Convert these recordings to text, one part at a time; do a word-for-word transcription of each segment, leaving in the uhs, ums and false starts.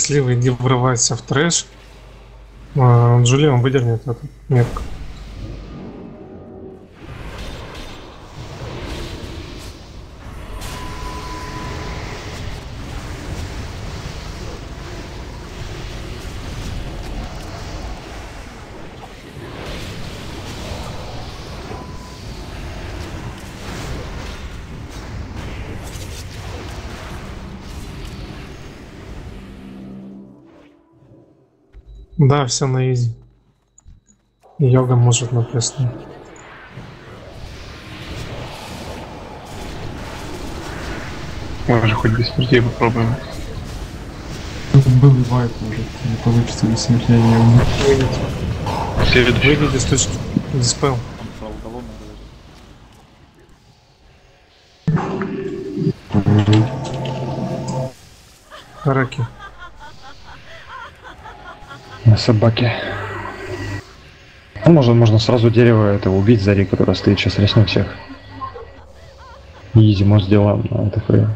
счастливый, не врывайся в трэш. А, Джули он выдернет эту метку. Да, все на изи. Йога может написано. Может, хоть без смертей попробуем. Был вайп, может, не получится без смертей не Выйдет. Следующий. Выйдет из точки. Диспел. Хараки. На собаке. Ну, можно, можно сразу дерево это убить, Зари, которая стоит, сейчас резнем всех. Изи, мы сделаем на это фрей.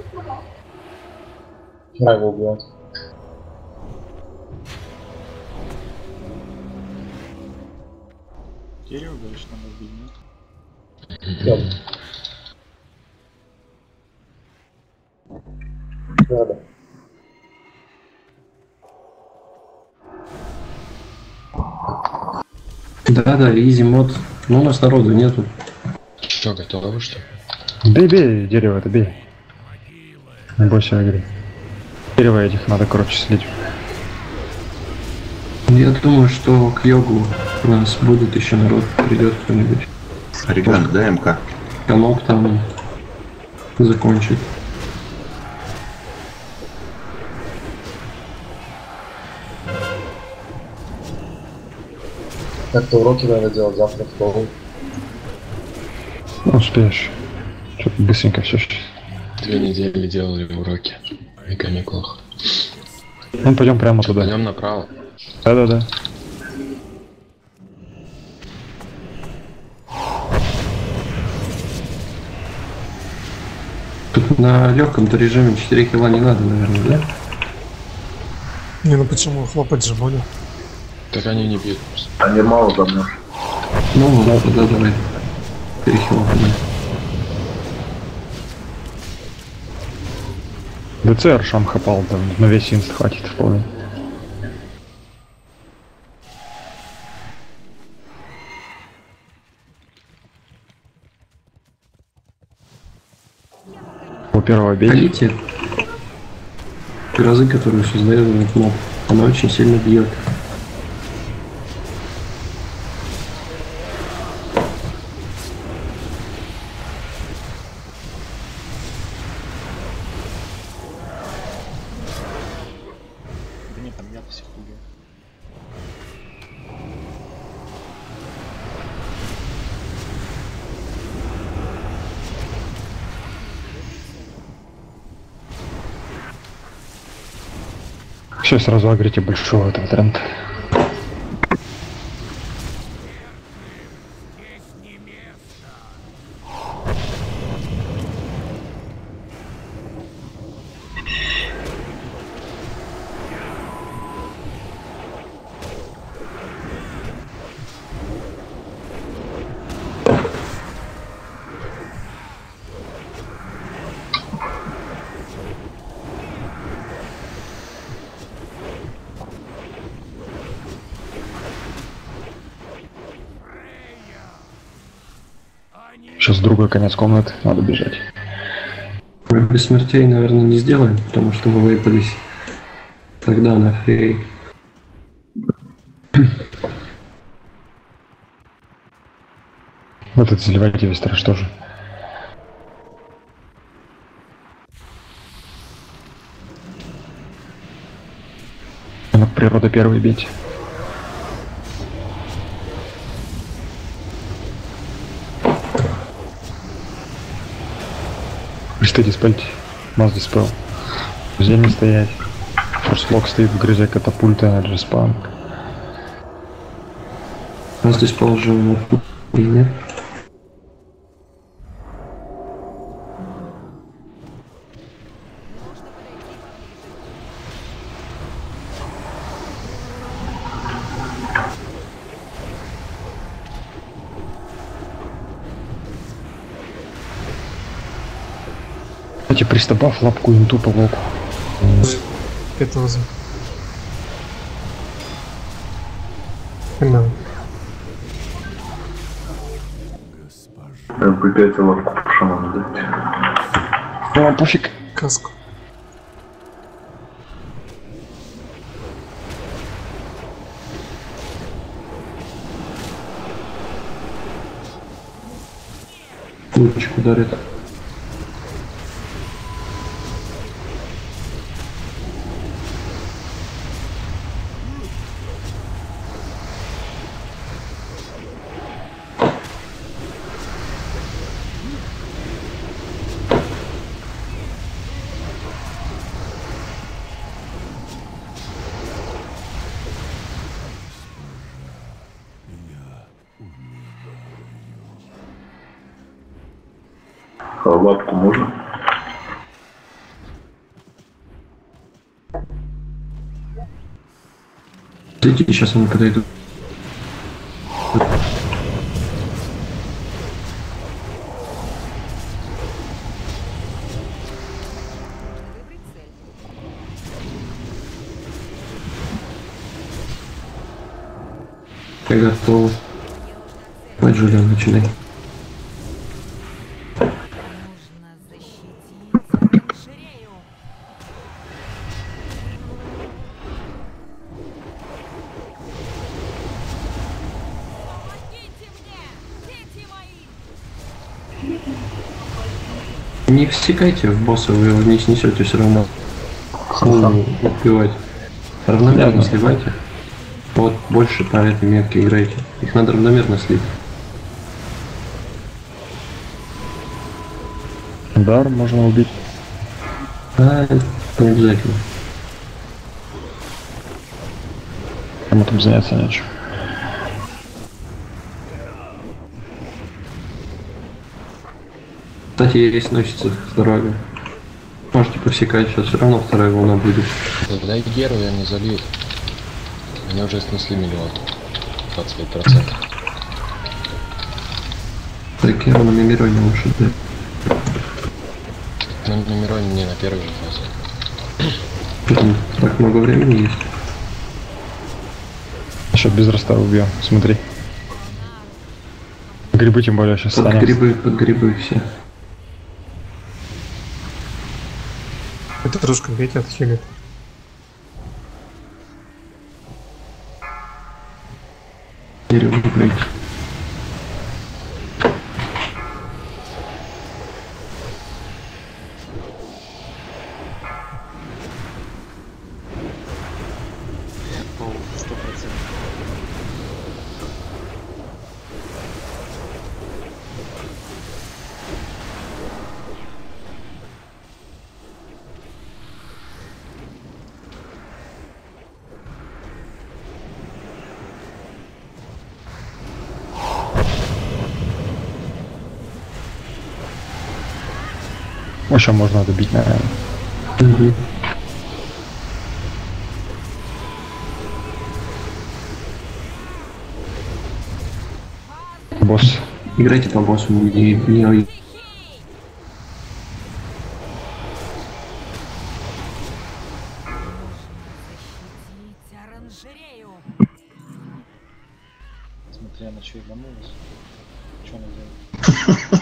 Я его убивать. Дерево, говоришь, надо убить, нет? Надо. Да-да, изи мод. Но у нас народу нету. Что, готовы, что ли? Бей, бей, дерево это бей. Не бойся, агри. Дерево этих надо, короче, слить. Я думаю, что к йогу у нас будет еще народ, придет кто-нибудь. Ребят, дай МК. Канок там закончит. Как-то уроки надо делать завтра в школу. Ну, успеешь. Что-то быстренько все сейчас. Две недели делали уроки на каникулах. Ну, пойдем прямо туда. Пойдем направо. Да-да-да. Тут на легком-то режиме четыре кило не надо, наверное, да? Не, ну почему хлопать же будем? Так они не бьют просто. Они мало давно. Ну, да, тогда давай. четыре кило, да. ДЦ Аршам хапал, там на весь инст хватит вполне. У первого бей. Хотите? Грозы, которую создает этот моб, она очень сильно бьет. Да нет, там я всех убил. Все, сразу агрите большого этого тренда. Сейчас другой конец комнаты, надо бежать. Мы без смертей, наверное, не сделаем, потому что мы выпались тогда на фей. Вот этот заливайте весь трэш тоже. На природа первый бить. Что диспельте? Маз диспел. В земле стоять. Форслок стоит в грызе катапульта, респаун. У нас здесь положено и нет. Кстати, пристабав лапку инту по локу. Это возьму. Хрена. эм пэ пять лапку по шаману дать. Ну, пофиг. Каску. Лучик ударит. А лапку можно? Идите, сейчас они подойдут. Я готов. Давай, Джулиан, начинай. Не всекайте в босса, вы его не снесете все равно. Ну, убивать. Равномерно сливайте. Вот больше по этой метке играйте. Их надо равномерно слить. Удар можно убить. А, не обязательно. Кому там заняться нечем. Кстати, есть носится здоровье. Можете посекать, сейчас все равно вторая волна будет. Дай Геру, я не залью. Меня уже снесли миллион. двадцать пять процентов. Так, я на Мимироне лучше, да. На Мимироне не на первой же фазе. Там так много времени есть. Еще без роста убьем, смотри. Грибы тем более сейчас Под станем. грибы, под грибы все. Это дружка, бейте, отхилит. Дерево выбрать. Сто процентов. Еще можно добить, наверное. Угу. Босс. Играйте по боссу, не, не... Смотря на что ебанулась. Что она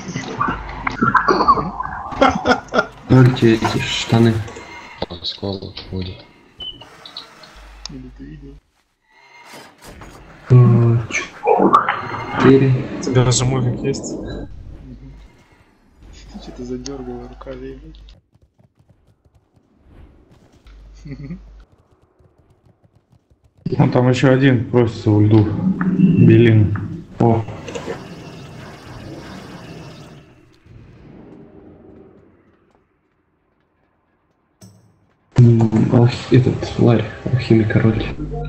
делает? Только эти штаны. Скол будет. Или ты видел? Четыре. У тебя же мувик есть? Ты что-то задергала руками. Ну там еще один просится ульду. Белин. О. Алх... Этот, ларь, алхимик король.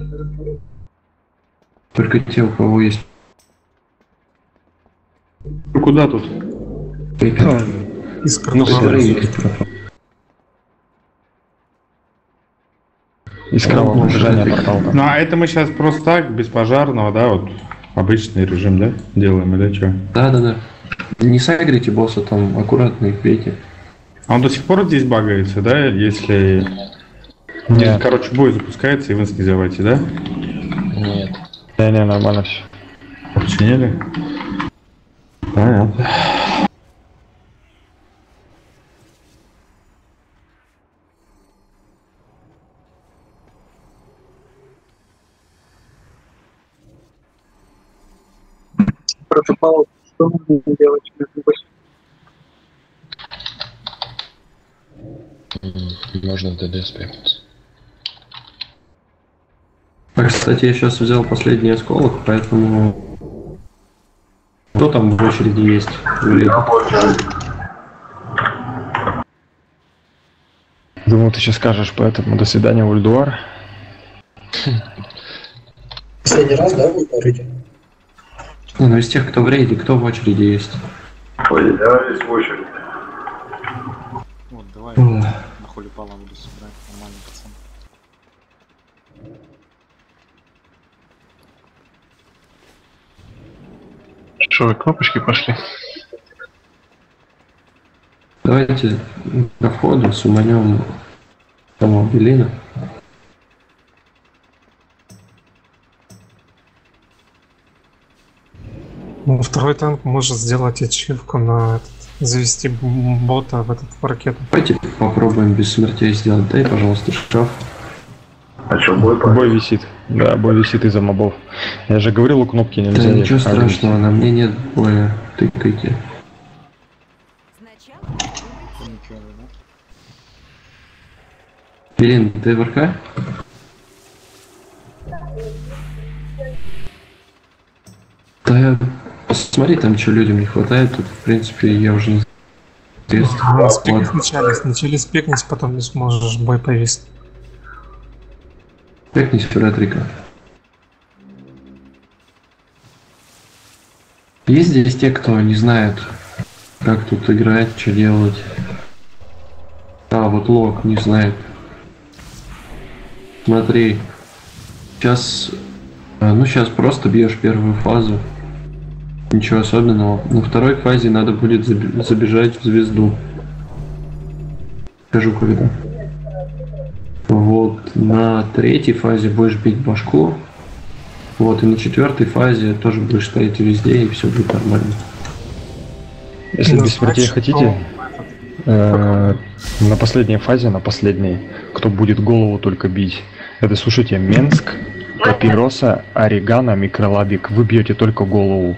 Только те, у кого есть... Ну куда тут? Искра. Ну, вторые есть. Из кровавого движения портал там. Ну а это мы сейчас просто так, без пожарного, да, вот обычный режим, да, делаем или что? Да-да-да. Не сагрите босса, там аккуратно их бейте. А он до сих пор здесь багается, да? Если... Нет. Короче, бой запускается, и вы снизываете, да? Нет. Не-не, нормально все. Починили? Понятно. Протопал, что нужно делать? М, Можно в ДД спрятаться. А, кстати, я сейчас взял последний осколок, поэтому... Кто там в очереди есть? Думал, ты сейчас скажешь, поэтому до свидания, Ульдуар. Последний раз, да, будет на рейде? Не, ну из тех, кто в рейде, кто в очереди есть? Ой, я весь в очередь. Вот, давай М. на холе пала буду собирать, нормальный пацан. Что, вы кнопочки пошли? Давайте ко входу суманем того Белина. Ну, второй танк может сделать ачивку на этот, завести б- бота в этот в ракету. Давайте попробуем без смертей сделать. Дай, пожалуйста, шкаф. А что, бой пошел? Бой висит. Да, бой висит из-за мобов. Я же говорил, у кнопки Да нельзя. ничего их агрить. страшного, на мне нет боя. Тыкайте. Ничего, да? Белин, ты в РК? Да я... Посмотри, там что людям не хватает. Тут, в принципе, я уже не знаю. Спикнуть вначале, сначала спикнуть, потом не сможешь бой повесить. Пекнись в ретрика. Есть здесь те, кто не знает, как тут играть, что делать? А, вот Лок не знает. Смотри. Сейчас... Ну, сейчас просто бьешь первую фазу. Ничего особенного. На второй фазе надо будет заби- забежать в звезду. Скажу когда. Вот. На третьей фазе будешь бить башку. Вот. И на четвертой фазе тоже будешь стоять везде, и все будет нормально. Если Ну, без смертей значит, хотите, э, на последней фазе, на последней, кто будет голову только бить, это, слушайте, Менск, Папироса, Орегано, Микролабик. Вы бьете только голову.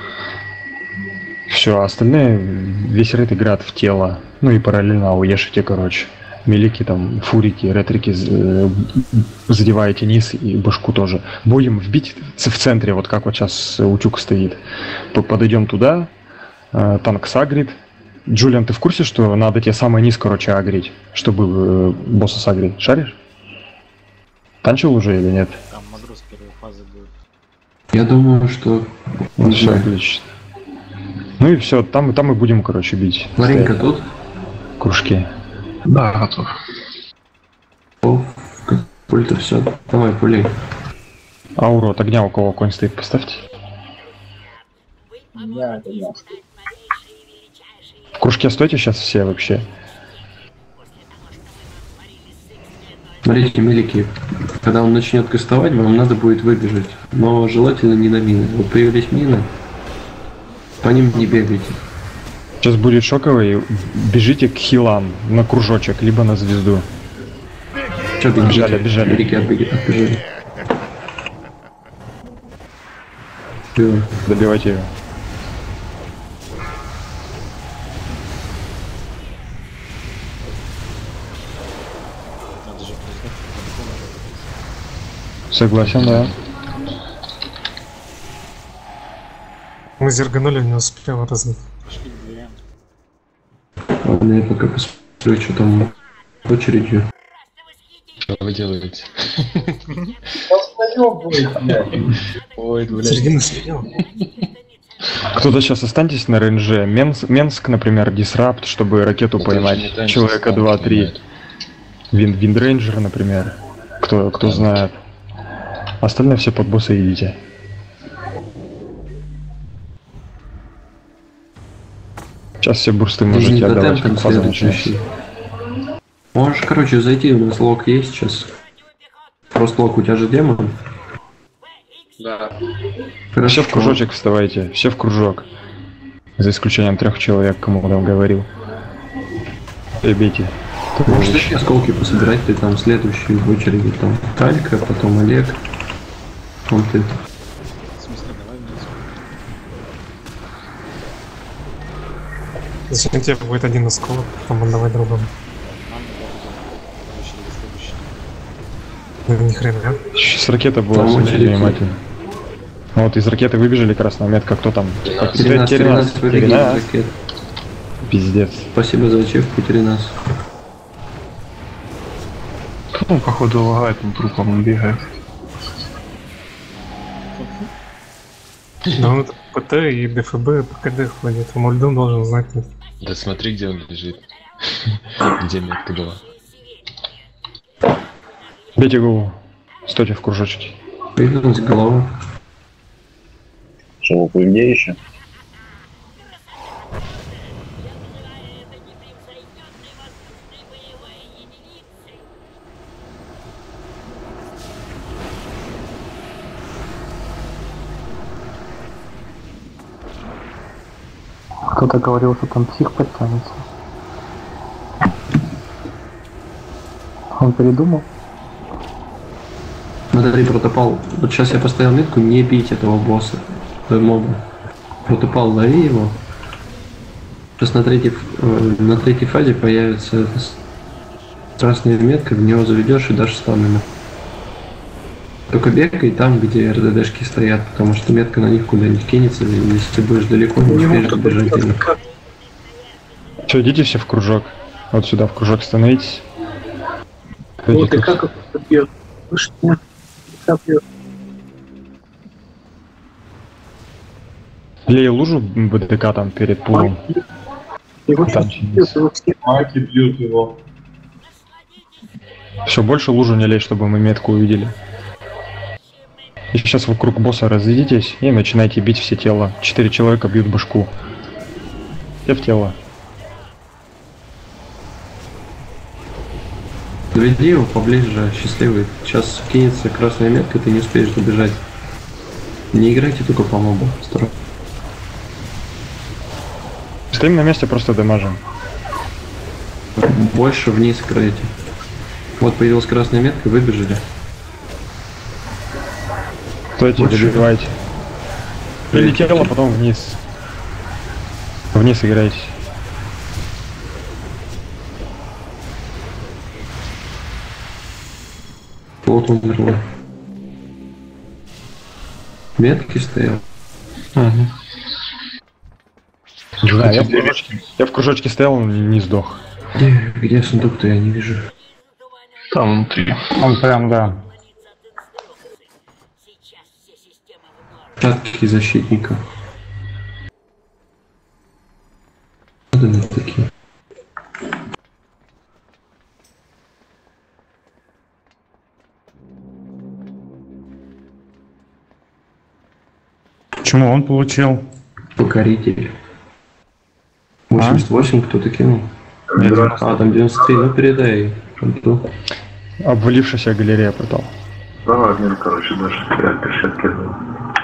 Все, остальные, весь рейд играет в тело. Ну и параллельно уешите, короче. Милики там, фурики, ретрики э, задеваете низ и башку тоже. Будем вбить в центре, вот как вот сейчас утюг стоит. П- Подойдем туда, э, танк сагрит. Джулиан, ты в курсе, что надо тебе самый низ, короче, агрить, чтобы э, босса сагрить? Шаришь? Танчил уже или нет? Там Мадрос первой фазы будет. Я думаю, что... Ну, не все, знаю. отлично. Ну и все, там, там и будем, короче, бить. Маринка Стоять. тут? Кружки. Да, готов. О, пульта, все. Давай, пулей. Ауру от огня у кого конь стоит, поставьте. В кружке стойте сейчас все вообще. Смотрите, милики, когда он начнет кастовать, вам надо будет выбежать. Но желательно не на мины. Вот появились мины, по ним не бегайте. Сейчас будет шоковый, бежите к хилам, на кружочек, либо на звезду. Че, бегите? Бежали, бежали. Милики отбеги- отбежали. Всё. Добивайте его. Надо же признать, что далеко надо. Согласен, да. Мы зерганули, не успел развить. Пошли к дверям. Ладно, я пока посмотрю, что там с очередью. Что вы делаете? Ой, блядь. Середина слева. Кто-то сейчас останьтесь на рейнже. Менс- Менск, например, дисрапт, чтобы ракету Ну, поймать. даже не танчит, Человека танки два-три. поймать. Вин Виндрейнджер, например. Кто, кто Танки. знает. Остальные все под босса идите. Сейчас все бурсты можете отдавать, как фаза начинается. Можешь, короче, зайти, у нас лог есть сейчас. Просто лог, у тебя же демон? Да. Хорошо. Все в кружочек вставайте, все в кружок. За исключением трех человек, кому там говорил. И бейте. Можешь такие осколки пособирать, ты там следующий в очереди, там Талька, потом Олег. Вон ты. В смысле, давай вниз. Зачем тебе будет один осколок, потом отдавай другому? Нам в очереди следующий. Ну ни хрена. Сейчас ракета была, Там смотрите очередь. внимательно. Вот из ракеты выбежали, красная метка, кто там? Теренас, Теренас, выбеги из Теренас. ракет. Пиздец. Спасибо за ачивку, Теренас. Он, походу, лагает, он трупом бегает. Да он это ПТ и ДФБ, ПКД ходит. Мульдун должен знать. Да смотри, где он лежит. Где метка была. Бейте голову. Стойте в кружочке. Появилась голова. Что, вы где еще? Кто-то говорил, что там псих подтянется. Он передумал? Смотри, протопал. Вот сейчас я поставил метку, не бить этого босса. Той моба. Протопал, лови его. Сейчас на третьей, э, на третьей фазе появится эта с- красная метка, в него заведешь и дашь стамину. Только бегай там, где РДДшки стоят, потому что метка на них куда-нибудь кинется, и если ты будешь далеко, не успеешь добежать до них. Все, идите все в кружок. Вот сюда в кружок становитесь. Вот и как это бьет? Вы что? Как бьет? Лей лужу БДК там перед пулом. Его Там сейчас бьют, его все. Маки бьют его. Все, больше лужу не лей, чтобы мы метку увидели. И сейчас вокруг босса разойдитесь и начинайте бить все тело. Четыре человека бьют башку. Все в тело. Доведи его поближе, счастливый. Сейчас кинется красная метка, ты не успеешь добежать. Не играйте только по мобу. Осторожно. Стоим на месте, просто дамажим. Больше вниз кройте. Вот появилась красная метка, выбежали. Стойте, Больше. добивайте. Или тело, потом вниз. Вниз играйте. Вот он умер. Метки стоял. Угу. Да, я в, кружочке, я в кружочке стоял, он не сдох. Где, где сундук-то, я не вижу. Там внутри. Он прям, да. Шатки защитника. Вот они такие. Почему он получил? Покоритель. восемьдесят восемь кто-то кинул. Нет. А, там девяносто три, ну передай. Конту. Обвалившаяся галерея портал. Давай, мне, короче, даже я перчатки дал.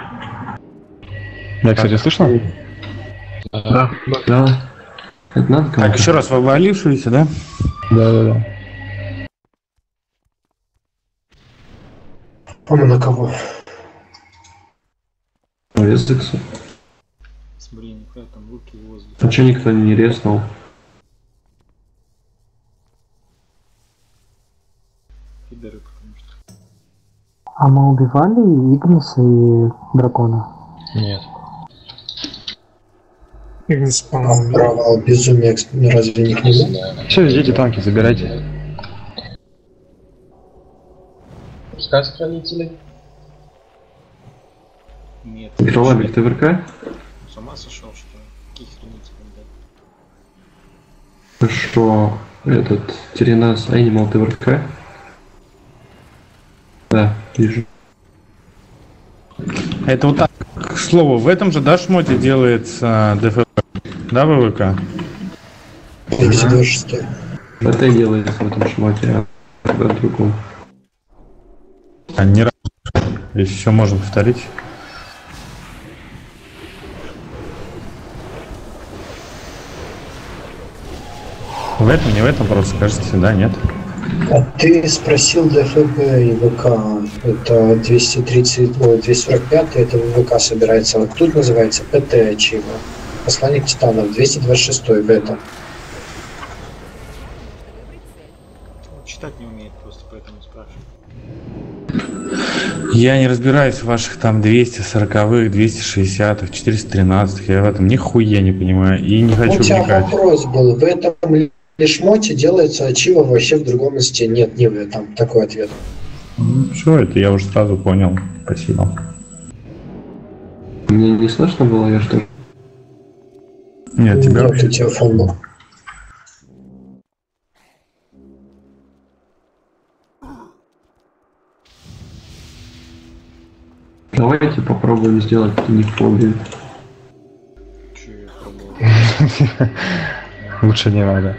Я, кстати, слышно? Да. Да. Это надо кому-то. Так, еще раз, обвалившуюся, да? Да, да, да. По-моему, на кого? Рездексу. Смотри, нихуя там руки в воздухе. А че никто не резнул? Пидоры, потому что. А мы убивали Игниса и Дракона? Нет. Игнис, по-моему, Провал, безумие, разве не к нему? Да. Все, идите танки, забирайте. Пускай хранители. Нет. Микролабик ТВРК? С ума сошел, что ли? Какие хранители, блядь? Хорошо. Этот Теренас Animal ТВРК? Да, вижу. Это вот так, к слову, в этом же, да, шмоте делается ДФ. да, ВВК? двести двадцать шесть. БТ делается в этом шмоте, а в другом. А не раз. Если еще можно повторить. В этом, не в этом, просто скажите, да, нет? А ты спросил ДФБ и ВК, это двести тридцать, ой, двести сорок пять, это ВК собирается, вот тут называется ПТ Ачива, посланник Титанов, двести двадцать шесть бета. Он читать не умеет просто, поэтому спрашиваю. Я не разбираюсь в ваших там двести сороковых, двести шестидесятых, четыреста тринадцатых, я в этом нихуя не понимаю и не хочу У тебя вникать. вопрос был, в этом лишмоте делается Ачива вообще в другом месте? Нет, не в этом, такой ответ. Все, это я уже сразу понял, спасибо. Мне не слышно было, я что? Нет, тебя Нет, вообще... у тебя фон был. Давайте попробуем сделать нефобию. Че я пробовал? Лучше не надо.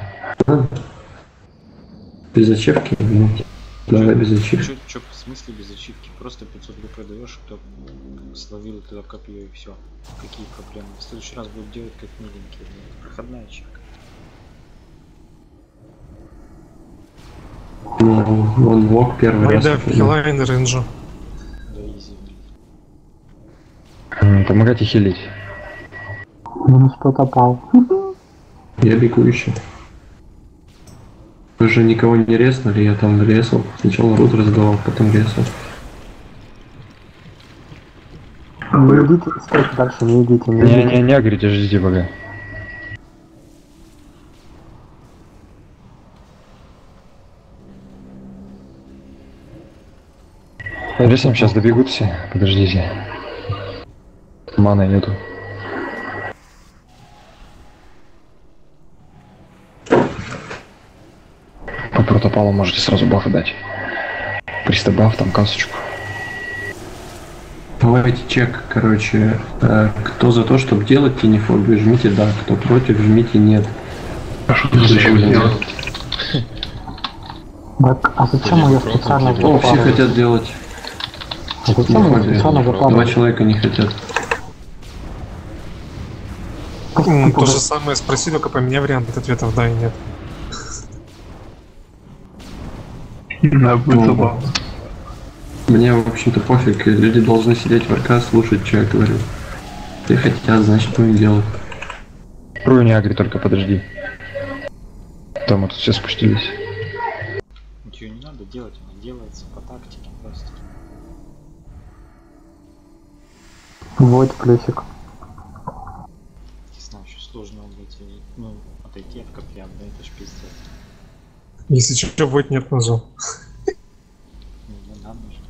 Без ачивки? Ну, давай без ачивки. Че, в смысле без ачивки? Просто пятьсот гп даешь, кто словил туда копье и все. Какие проблемы? В следующий раз будет делать как миленький. Проходная ачивка. Ну, он вок первый раз. Да, в хилайн рейнджу. Да, изи. М, Помогайте хилить. Ну что-то пал. Я бегу еще. Вы же никого не резнули, я там резал. Сначала рут раздавал, потом резал. Не идите, стойте дальше, не идите, не Не, идите. не, не агрите, ждите пока. Ресим сейчас добегут все, подождите. Маны нету. По протопалу можете сразу бафы дать. Пристав баф, там касочку. Давайте чек, короче. Э, кто за то, чтобы делать тенефобию, жмите да. Кто против, жмите нет. А что ты зачем делать? Так, а зачем ее специально О, все хотят делать. А зачем ее специально Два закладывать? человека не хотят. М, То же самое спроси, только поменяй вариант ответов да и нет. Да, будет забавно. Мне, в общем-то, пофиг. Люди должны сидеть в РК, слушать, что я говорю. Если хотят, значит, будем делать. Рую не агри, только подожди. Там мы тут все спустились. Ничего не надо делать, она делается по тактике просто. Вот плюсик. Не знаю, еще сложно быть, ну, отойти от копья, да это ж пиздец. Если что, вот нет ножа. Ну, не надо же.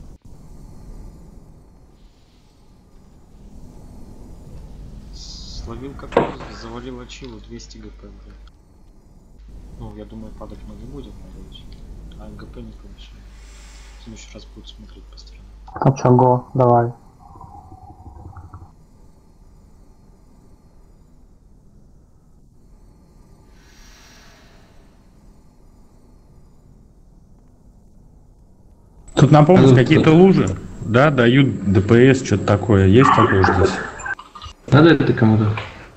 Словил копье, завалил ачиву двести гп, блядь. Ну, я думаю, падать мы не будем, надеюсь. А ГП не помешает. В следующий раз будут смотреть по сторонам. А чё, го, давай. Тут на помощь какие-то лужи, да, дают ДПС, что-то такое. Есть такое здесь? Надо это кому-то?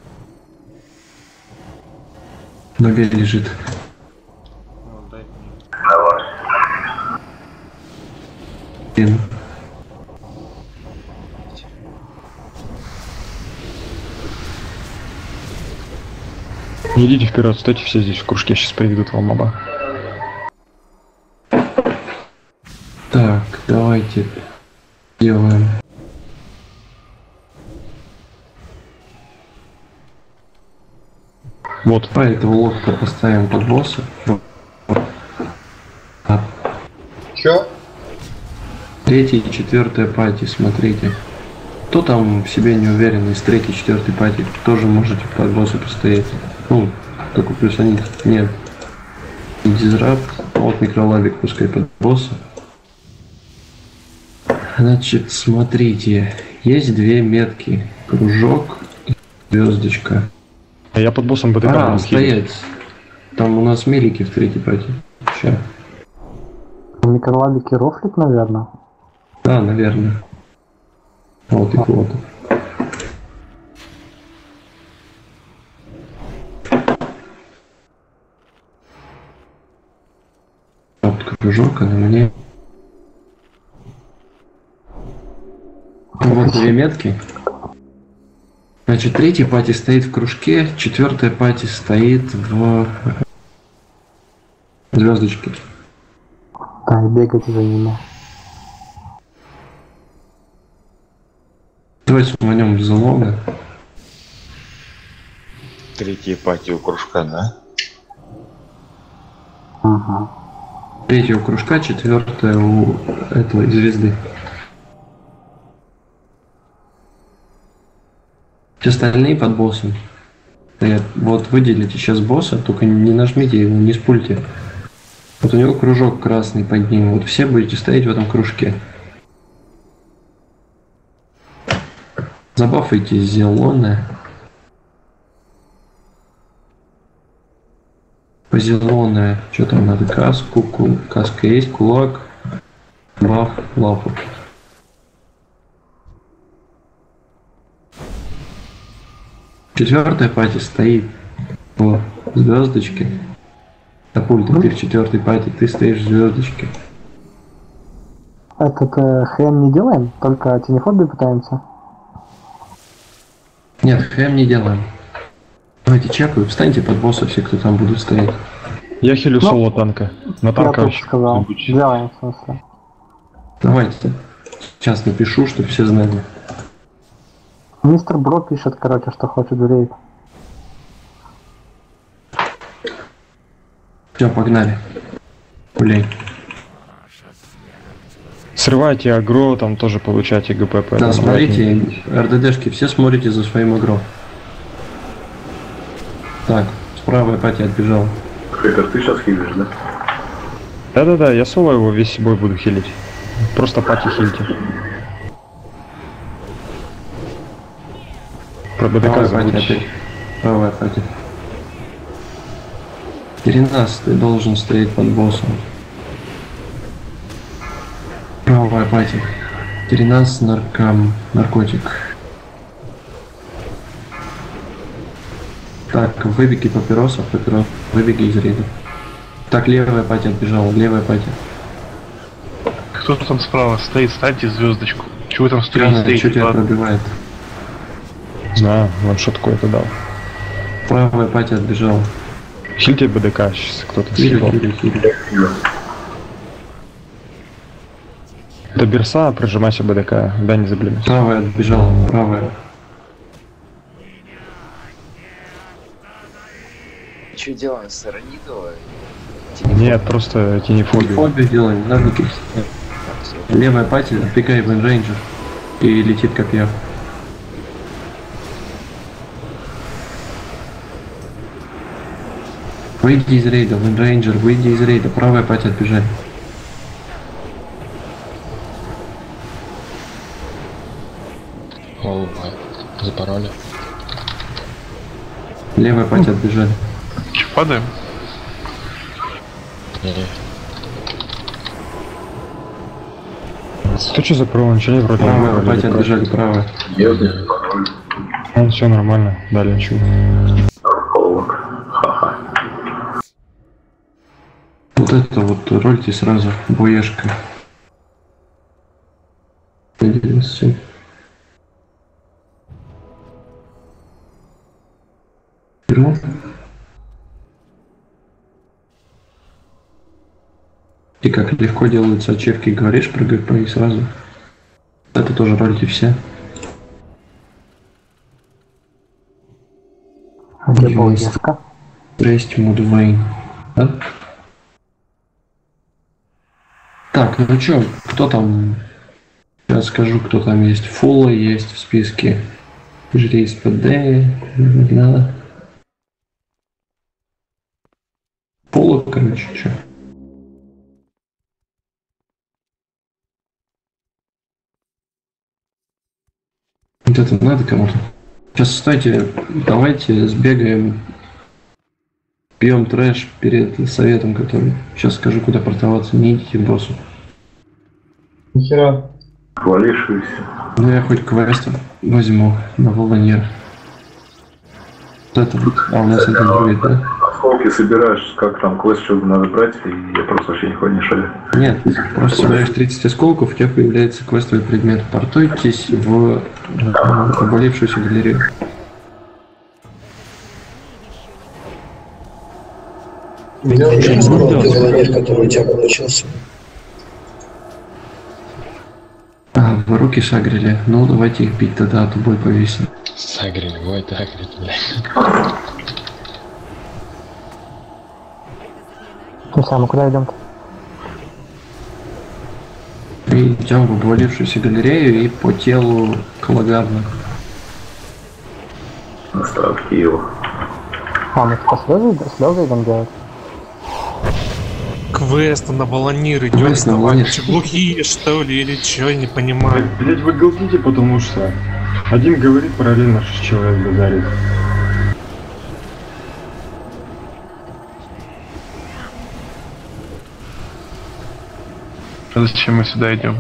Нога лежит. Ну, дай мне. Блин. Идите вперед, стойте все здесь в кружке, сейчас приведут вам моба. Так, давайте делаем. Вот. По этого лодка поставим под босса. А. Чё? Третья и четвертая пати, смотрите. Кто там в себе не уверен из третьей и четвертой пати, тоже можете под босса постоять. Ну, только плюс они нет. Дизрапт, вот микролабик пускай под босса. Значит, смотрите, есть две метки, кружок и звездочка. Я под боссом БДК А, буду хилить. стоять. Там у нас мелики в третьей пати. Ща. Микролабики рофлит, наверное. Да, наверное. Вот и вот. Вот кружок, а на мне. Вот две метки. Значит, третья пати стоит в кружке, четвертая пати стоит в звездочке. Да, и бегать за ними. Давай суманем в залога. Третья пати у кружка, да? Ага. Третья у кружка, четвертая у этой звезды. Все остальные под боссом стоят. Вот выделите сейчас босса, только не нажмите его, не спульте. Вот у него кружок красный под ним. Вот все будете стоять в этом кружке. Забафайте зеленое. По зеленое. Что там надо? Каску, ку... каска есть, кулак, баф, лапу. Четвертая пати стоит в звездочке. Апульта, ты в четвертой пати, ты стоишь в звездочке. Этот э, хэм не делаем, только тенефобию пытаемся. Нет, хэм не делаем. Давайте чекаю, встаньте под босса все, кто там будут стоять. Я хилю Ну, соло танка. На танка Я вообще. тоже сказал. не Делаем, в смысле. Давайте. Сейчас напишу, чтобы все знали. Мистер Бро пишет, короче, что хочет в рейд. Все, погнали. Гуляй. Срывайте агро, там тоже получайте ГП. Да, смотрите, РДДшки, все смотрите за своим агро. Так, справа пати отбежал. Хейкер, ты сейчас хилишь, да? Да-да-да, я соло его весь бой буду хилить. Просто пати хильте. Про БДК Правая пати забудьте. опять. Правая пати. Теренас, ты должен стоять под боссом. Правая пати. Теренас, нарком, наркотик. Так, выбеги папиросов, папирос, выбеги из рейда. Так, левая пати отбежала, левая пати. Кто там справа стоит, станьте звездочку. Чего вы там Странно, стоите? что тебя Ладно. пробивает? Знаю, ваншотку это дал. Правая пати отбежала. Хильте БДК, сейчас кто-то Хилю, съебал. хилю, хилю. До берса прижимайся БДК, да, не заблюмись. Правая отбежала, правая. Что делаем, Саранидова? Нет, просто тенефобию. Фобию делаем, ножники. Левая пати, отпекай Венрейнджер. И летит копье. Выйди из рейда, Венрейнджер, выйди из рейда. Правая пати отбежать. Голубая. Запороли. Левая пати отбежали. Че, падаем? Не-не. Ты что за право? Ничего не вроде. Правая пати отбежали, правая. Ну, все нормально, дали ничего. Вот это вот рольте сразу, боешка. Поделился. Вперед. И как легко делаются ачивки, говоришь про ГП и сразу. Это тоже рольте все. Где был Ешка? Есть Мудвейн. Да? Так, ну чё, кто там? Я скажу, кто там есть. Фулла есть в списке. Жрейс ПД. Да. Фулла, короче, чё? Вот это надо кому-то. Сейчас, стойте, давайте сбегаем, пьем трэш перед советом, который... Сейчас скажу, куда портоваться, не идите к боссу. Нихера. Хвалившийся. Ну я хоть квест возьму на Волонер. Вот это вот. А у нас это друид, да? Осколки собираешь, как там квест, что надо брать, и я просто вообще не не шарю. Нет, просто собираешь тридцать осколков, у тебя появляется квестовый предмет. Портуйтесь в обвалившуюся галерею. Меня уже не знал, ты Волонер, который у тебя получился. А, вы руки сагрили. Ну, давайте их бить тогда, а то бой повесим. Сагрили, ой, сагрили, блядь. Ну сам, куда идем-то? И идем в обвалившуюся галерею и по телу Калагарна. Остатки его. А, мы по слезы, слезы идем делать? Квест на Волонир идет, Квест на Волонир. глухие что ли, или что, я не понимаю. Блять, вы галдите, потому что один говорит, параллельно шесть человек базарит. А зачем мы сюда идем?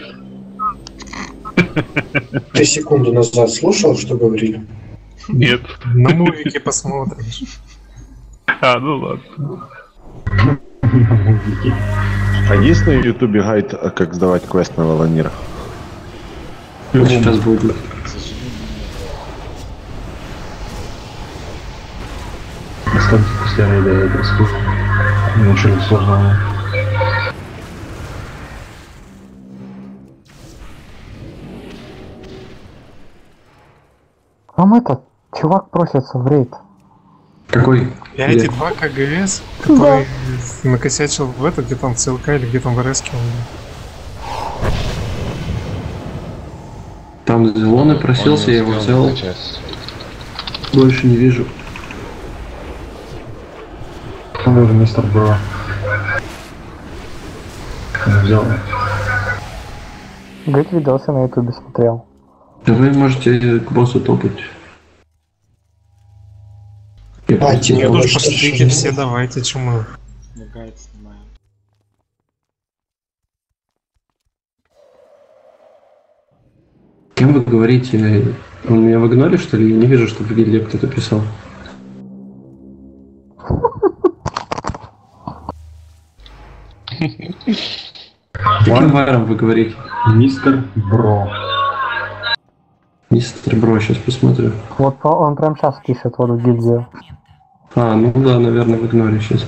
Ты секунду назад слушал, что говорили? Нет. На мувике посмотришь. А, ну ладно. А есть на ютубе гайд, а как сдавать квест на Волонир? Сейчас будет. Останьте после рейда, я это расскажу. Ничего сложного. Там этот чувак просится в рейд. Какой? Я эти два КГС, который накосячил в это, где там ЦЛК или где там в РС. Там Зелоны просился, я его взял. Больше не вижу. Там даже мистер Бро. Взял. Говорит, видосы на ютубе смотрел. Да вы можете к боссу топать. А, типа, Нет, уж что посмотрите ж- все, давайте, чему. Мигает, снимаем. Кем вы говорите? Он меня в игноре, что ли? Я не вижу, что в гильдии кто-то писал. Каким варом вы говорите? Мистер Бро. Мистер Бро, сейчас посмотрю. Вот по- он прям сейчас пишет вот в гильдию. А, ну да, наверное, в игноре сейчас.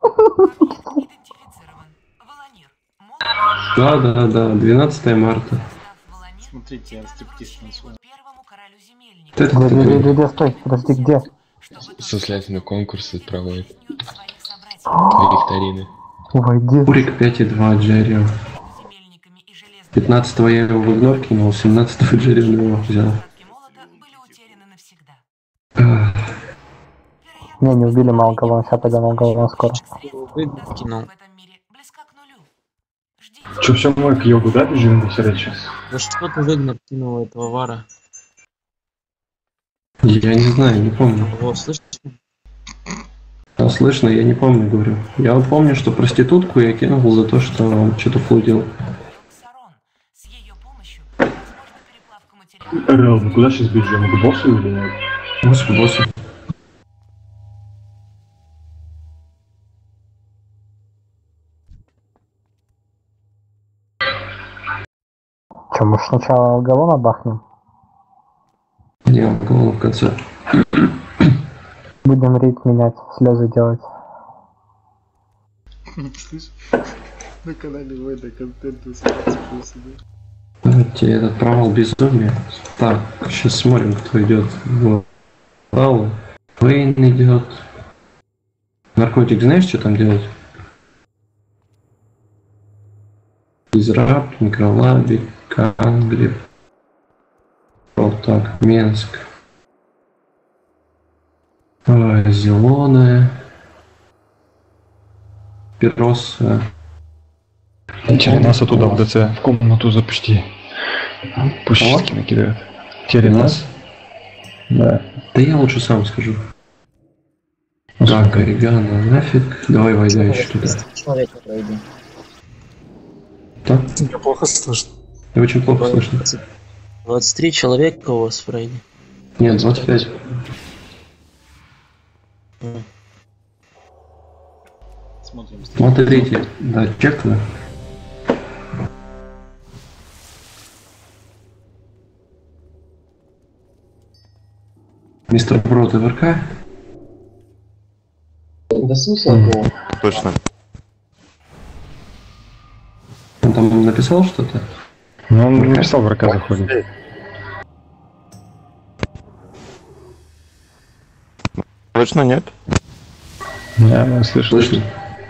Да, да, да, двенадцатое марта. Смотрите, я стриптиз танцую. Вот это Где, кто где, где, такой? где, стой, подожди, где? Сослательные конкурсы проводят. Викторины. Войди. Урик пять и два, Джеррио. пятнадцатого я его в игнор кинул, семнадцатого Джеррио его взял. Ах, Не, не убили Малголон, сейчас пойдем Малголон скоро. Че, все, мы к йогу, да, бежим до встречи? Да что ты выгнал кинул этого вара? Я не знаю, не помню. О, слышишь? А слышно, я не помню, говорю. Я вот помню, что проститутку я кинул за то, что он что-то флудил. Рэл, ну куда сейчас бежим? К боссу или нет? Босс, босс. Че, может сначала Алгалона бахнем? Не, голову в конце. Будем рейд менять, слезы делать. Слышь, на канале Войда контент высылается себе. Давайте этот провал безумия. Так, сейчас смотрим, кто идет. Вот. Пауэлл. Вейн идет. Наркотик, знаешь, что там делать? Израб, Микролабик, Канглев. Вот так, Менск. Ой, Зеленая. Пироса. Теренаса туда, в ДЦ, в комнату запусти. Пусть щитки накидают. Теренас. Да. Да я лучше сам скажу. Так, орегано, нафиг. Давай войда еще туда. Человек пройди. Да? Тебя плохо слышно. Я очень плохо слышно. двадцать три человека у вас в рейде. Нет, двадцать пять. Mm. Смотрим. Смотрите, да, чекаю. Мистер Брод ВРК. Да смысла было. Точно. Он там написал что-то? Ну, он написал, в РК заходит. Точно нет? Да, я слышу. Слышно?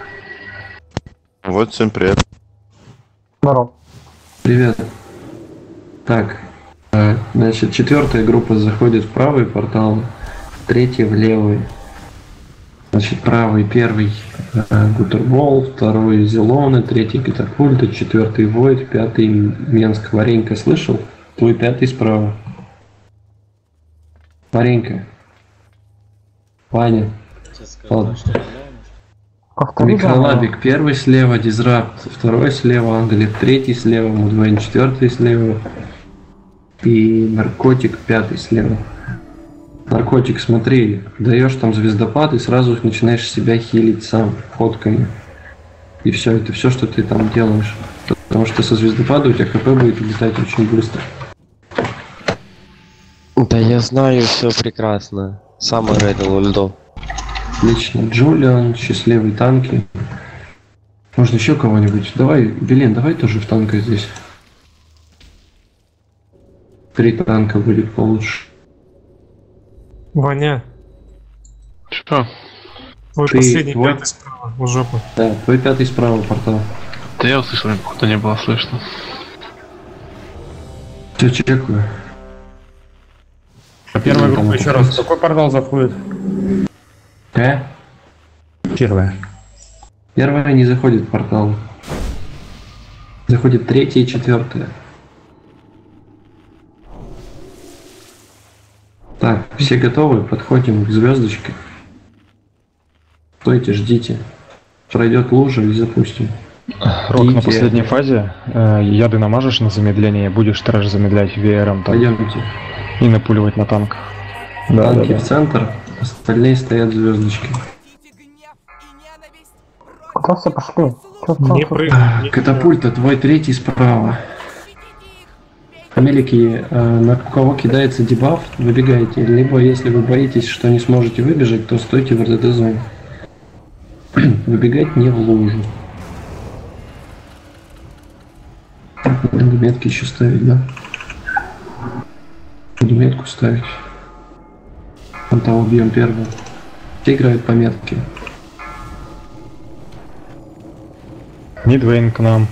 Вот, всем привет. Здорово. Привет. Так, э, значит, четвертая группа заходит в правый портал, третья в левый. Значит, правый первый э, Гутербол, второй Зелоны, третий Катапульта, четвертый Войд, пятый Менск. Варенька, слышал? Твой пятый справа. Варенька. Ваня. Ладно. Микролабик первый слева, Дизрапт второй слева, Англик третий слева, Мудвейн четвертый слева и Наркотик пятый слева. Наркотик, смотри, даешь там звездопад и сразу начинаешь себя хилить сам фотками. И все, это все, что ты там делаешь. Потому что со звездопада у тебя ХП будет улетать очень быстро. Да я знаю все прекрасно. Сам рейдил ульдо. Отлично. Джулиан, счастливые танки. Можно еще кого-нибудь? Давай, Белен, давай тоже в танка здесь. Три танка будет получше. Ваня. Что? Твой Ты, последний твой... пятый справа, в жопу. Да, твой пятый справа портал. Да я услышал, походу не было слышно. Все, чекаю. А первая группа еще раз. Какой портал заходит? Э? Первая. Первая не заходит в портал. Заходит третья и четвертая. Так, все готовы? Подходим к звездочке. Стойте, ждите. Пройдет лужа и запустим. Рок, Идите. на последней фазе э, яды намажешь на замедление, будешь трэш замедлять веером там. Пойдемте. И напуливать на танк. Да, Танки да, да. в центр, остальные стоят звездочки. Куда все пошли? Чё, чё, Не чё? прыгай. Катапульта, твой третий справа. Хамелики, э, на кого кидается дебаф, выбегайте. Либо, если вы боитесь, что не сможете выбежать, то стойте в эр дэ дэ зоне. Выбегать не в лужу. Так, надо метки еще ставить, да? Буду метку ставить. Там того убьем первого. Все играют по метке. Мидвейн к нам.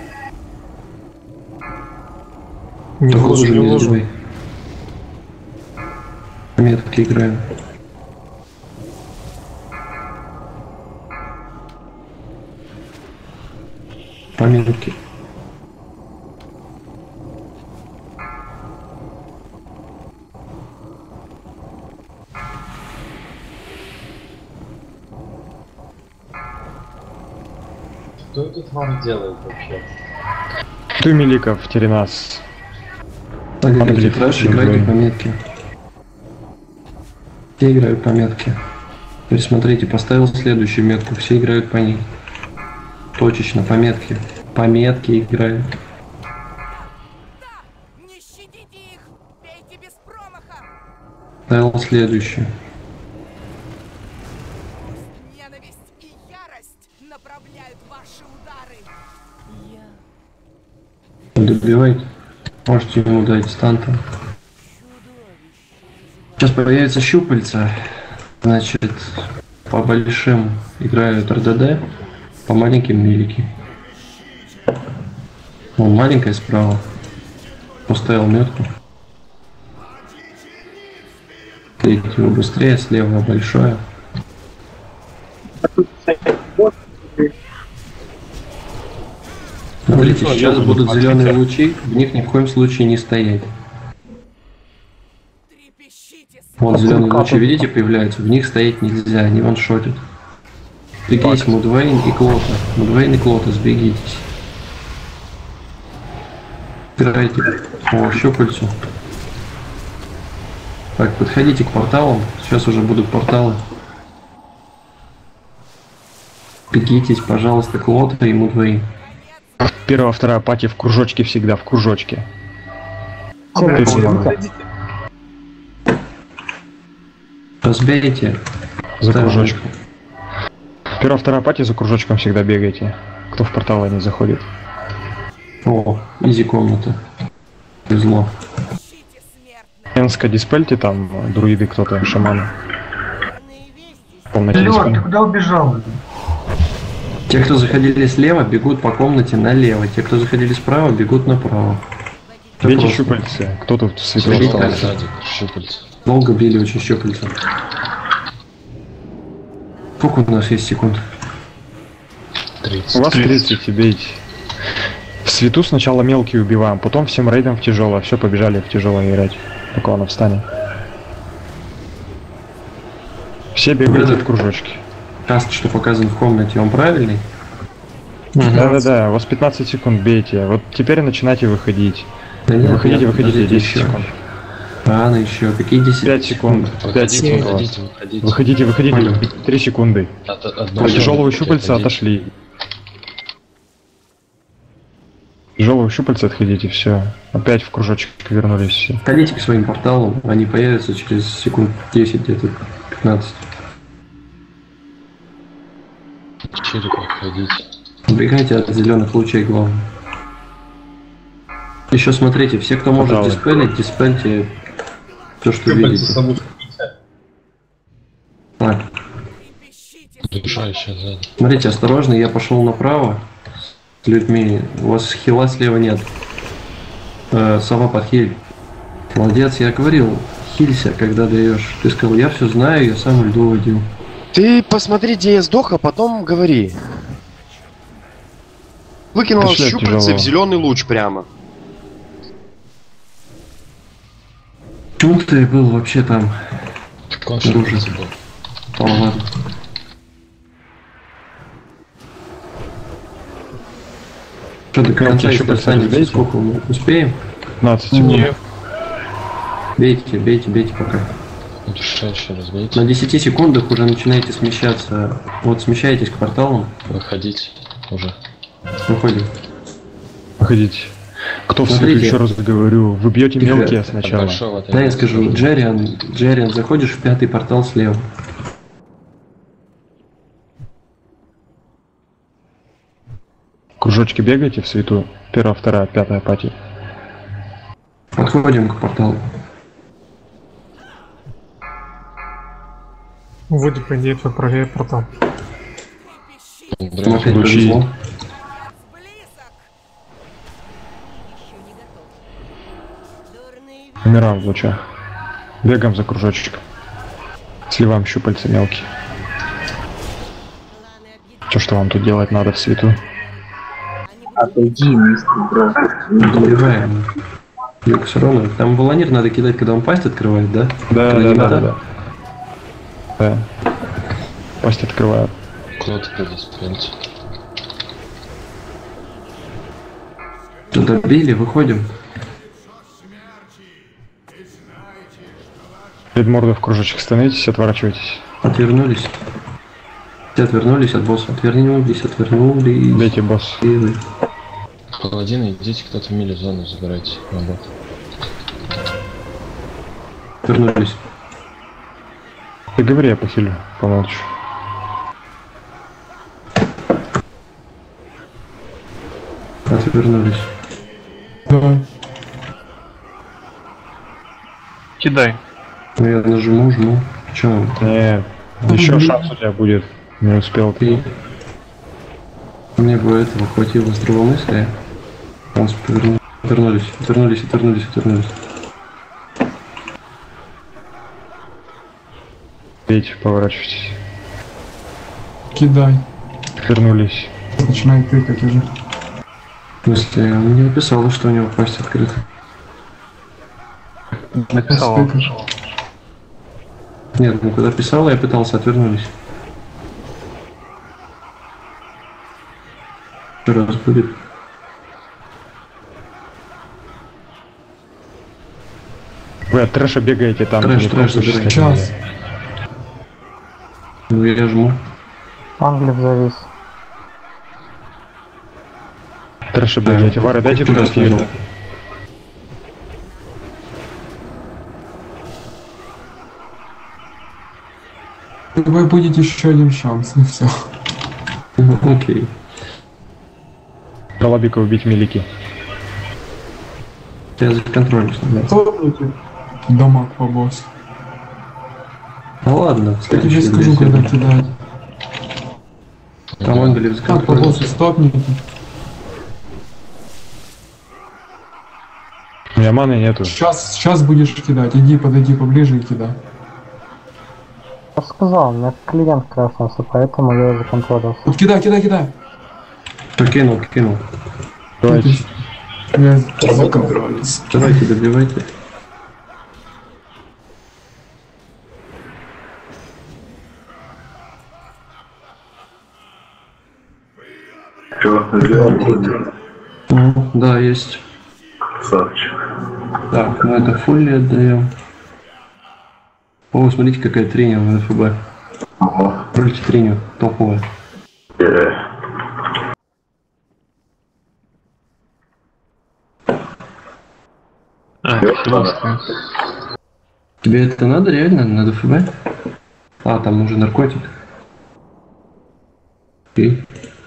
Не в лужу, не в лужу. давай. По метке играем. По метке. Что этот вам делает вообще? Ты Меликов, Теренас. Смотрите, трэш, играйте по метке. Все играют по метке. То есть, смотрите, поставил следующую метку, все играют по ней. Точечно, по метке. По метке играют. Ставил следующую. Добивайте. Можете ему дать станта. Сейчас появится щупальца. Значит, по большим играют эр дэ дэ, по маленьким милики. Вон маленькая справа. Поставил метку. Третьего быстрее, слева большое. Смотрите, сейчас будут зеленые лучи, в них ни в коем случае не стоять. Трепещите, Вон зеленые лучи, видите, появляются. В них стоять нельзя, они ваншотят. Сбегитесь, Мудвейн и Клота. Мудвейн и Клота, сбегитесь. Играйте по щупальцу. Так, подходите к порталам. Сейчас уже будут порталы. Бегитесь, пожалуйста, Клота и Мудвейн. Первая, вторая пати в кружочке всегда, в кружочке. Разбейте. За кружочком. Первая, вторая пати за кружочком всегда бегайте. Кто в порталы не заходит. О, изи комната. Повезло. Энска диспельте там, друиды кто-то, шаманы. Лёд, ты куда убежал? Те, кто заходили слева, бегут по комнате налево. Те, кто заходили справа, бегут направо. Бейте просто щупальцы. Кто тут светлый остался? Долго били очень щупальца. Сколько у нас есть секунд? тридцать. У вас тридцать, бейте. В свету сначала мелкие убиваем, потом всем рейдом в тяжелое. Все, побежали в тяжелое играть. Пока он встанет. Все бегают в кружочке. Каст, что показан в комнате, он правильный? Да-да-да, у вас пятнадцать секунд бейте. Вот теперь начинайте выходить. Да нет, выходите, нет, выходите, десять еще. секунд. Рано еще, какие десять? пять секунд. пять секунд. Выходите, выходите. Выходите, выходите. три секунды. Тяжелого щупальца отошли. Тяжелого щупальца отходите, все. Опять в кружочек вернулись все. Ходите к своим порталам, они появятся через секунд десять, где-то пятнадцать. Черепа ходите. Убегайте от зеленых лучей, главное. Еще смотрите, все, кто может Пожалуй. диспелить, диспельте то, что видите. Так. Душа еще сзади. Смотрите, осторожно, я пошел направо с людьми. У вас хила слева нет. Э, сова под хиль. Молодец, я говорил, хилься, когда даешь. Ты сказал, я все знаю, я сам льду водил. Ты посмотри, где я сдох, а потом говори. Выкинул щупальце в зеленый луч прямо. Почему ты был вообще там? Так он щупальце был. О, ладно. Что, до конца еще достанете? Сколько мы успеем? пятнадцать секунд. Бейте, бейте, бейте пока. Душа еще раз бейте. На десяти секундах уже начинаете смещаться. Вот смещаетесь к порталу. Выходите уже. Выходим. Выходите. Кто в свету, еще раз говорю, вы бьете Тихо. мелкие сначала. Да, я скажу, Джерриан, Джерриан, заходишь в пятый портал слева. Кружочки бегайте в свету. Первая, вторая, пятая пати. Подходим к порталу. Вводи, по идее, твой правее портал. Нам опять повезло. Умираем в лучах. Бегаем за кружочком. Сливаем щупальца мелкие. Что что вам тут делать надо в свету? Отойди, мистер Бро. Добиваем. Юг все равно. Там баланир надо кидать, когда он пасть открывает, да? Да, Когда да, да, надо? да, да. Да. Пасть открываю. Кто-то предоспринте. Туда били, выходим. Перед мордой в кружочек становитесь, отворачивайтесь. Отвернулись. Все отвернулись от босса. Отвернулись, отвернулись. Бейте босс. Паладины, идите кто-то в мили зону забирайте. Работа. Отвернулись. Ты говори, я похилю, помолчу. Отвернулись. Давай. Кидай. Ну я нажму, жму. Че? Нет, еще шанс у тебя будет. Не успел ты. Мне бы этого хватило здравомыслия. Он повернул. Отвернулись, отвернулись, отвернулись, отвернулись. Бейте, поворачивайтесь. Кидай. Вернулись. Начинай тыкать уже. В смысле, он не написал, что у него пасть открыта. Написал. Нет, ну когда писал, я пытался, отвернулись. Раз будет. Вы от трэша бегаете там. Трэш, трэш, забирай. Сейчас. Ну я жму. Англив завис. Трэша бегаете. Вары, дайте туда съеду. Вы будете еще один шанс, и все. Окей. Голубика убить милики. Я за контролем становлюсь. Топните. Дамаг по боссу. Да ладно, Я тебе скажу, когда кидать. Там Англия за Так, по контролем. боссу стопните. У меня маны нету. Сейчас, сейчас будешь кидать. Иди, подойди поближе и кидай. Я сказал, у меня клиент красился, поэтому я его законтролился. Вот кидай, кидай, кидай. Покинул, кинул. Давайте. Я законтролился. Давайте, добивайте. Чё, сделал? Да, есть. Красавчик. Так, ну это фулли отдаем. О, смотрите, какая тренер в эф бэ. Ого. Рольте тренер, топовая. Э. А, просто. Тебе это надо реально? Надо эф бэ? А, там уже наркотик. Окей.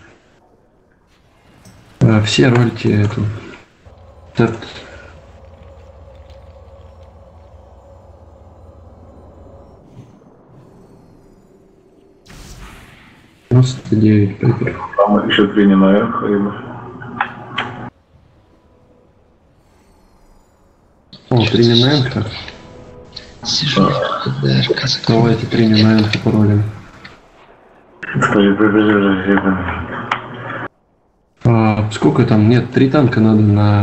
А, все рольте эту. Этот. девяносто девять. Там еще три не наверх, либо. О, три не на энка. Давайте три не на энка паролем. Подожди, подожди, подожди. А, сколько там? Нет, три танка надо на...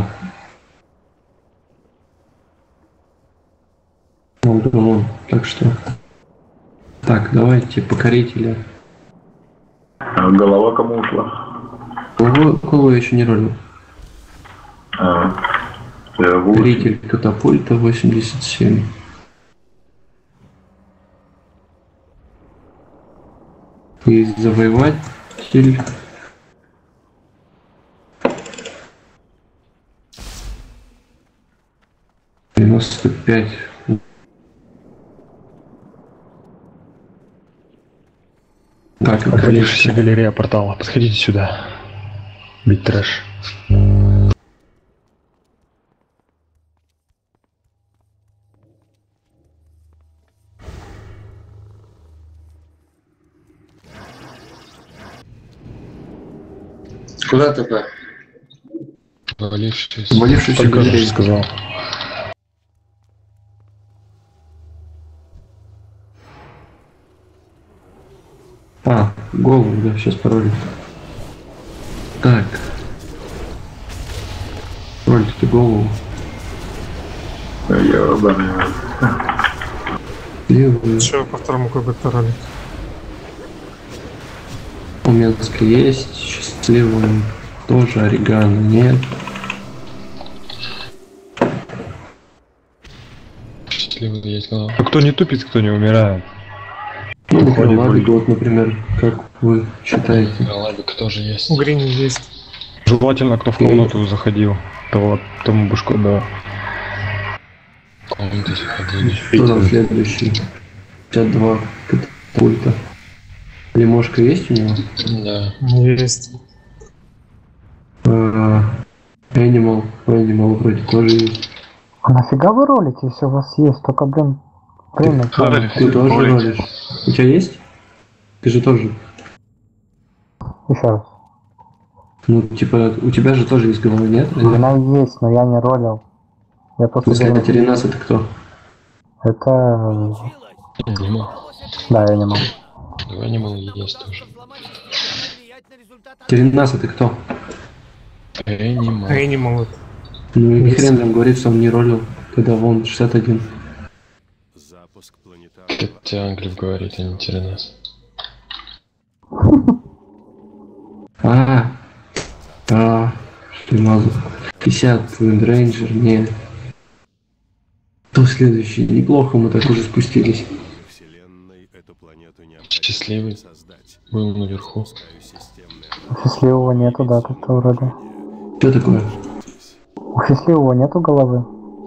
Молдован, так что... Так, давайте покорителя. А голова кому ушла? Кого, кого я еще не ролил? А, я покоритель катапульта восемьдесят семь. И завоеватель... девяносто пять. Так, Отвалившаяся галерея портала. Подходите сюда. Бить трэш. Куда ТП? Валившийся. Валившийся Только галерея. что сказал. А, голову, да, сейчас пароль. Так. Пароль-то голову. Я оборвал. Левую. Че по второму кругу пароль? У Минска есть, счастливый тоже, орегано нет. Счастливый есть голова. А кто не тупит, кто не умирает. Ну, Уходит Ладно, боль. вот, например, как вы считаете? Голавик тоже есть. У Грини есть. Желательно, кто в комнату заходил. Того, тому бушку, да. Комнаты ходили. Кто там следующий? пятьдесят два катапульта. Лимошка есть у него? Да. Есть. А, Animal. Animal вроде тоже есть. А нафига вы ролите, если у вас есть? Только, блин, время. Харри, Ты тоже ролик. ролишь? У тебя есть? Ты же тоже. Еще раз. Ну, типа, у тебя же тоже есть голова, нет? У меня есть, но я не ролил. Я просто... Пускай говорю, Теренас это кто? Это... Анимал. Да, я не могу. Анимал есть тоже. Теренас это кто? Анимал. Animal. это. Ну и хрен нам говорит, что он не ролил, когда вон шестьдесят один. Запуск планетарного Это Англив говорит, а не Теренас. А, а, что мазу. пятьдесят Виндрейнджер, не. Кто следующий? Неплохо мы так уже спустились. Счастливый. Был наверху. Счастливого нету, да, как-то вроде. Что такое? У счастливого нету головы.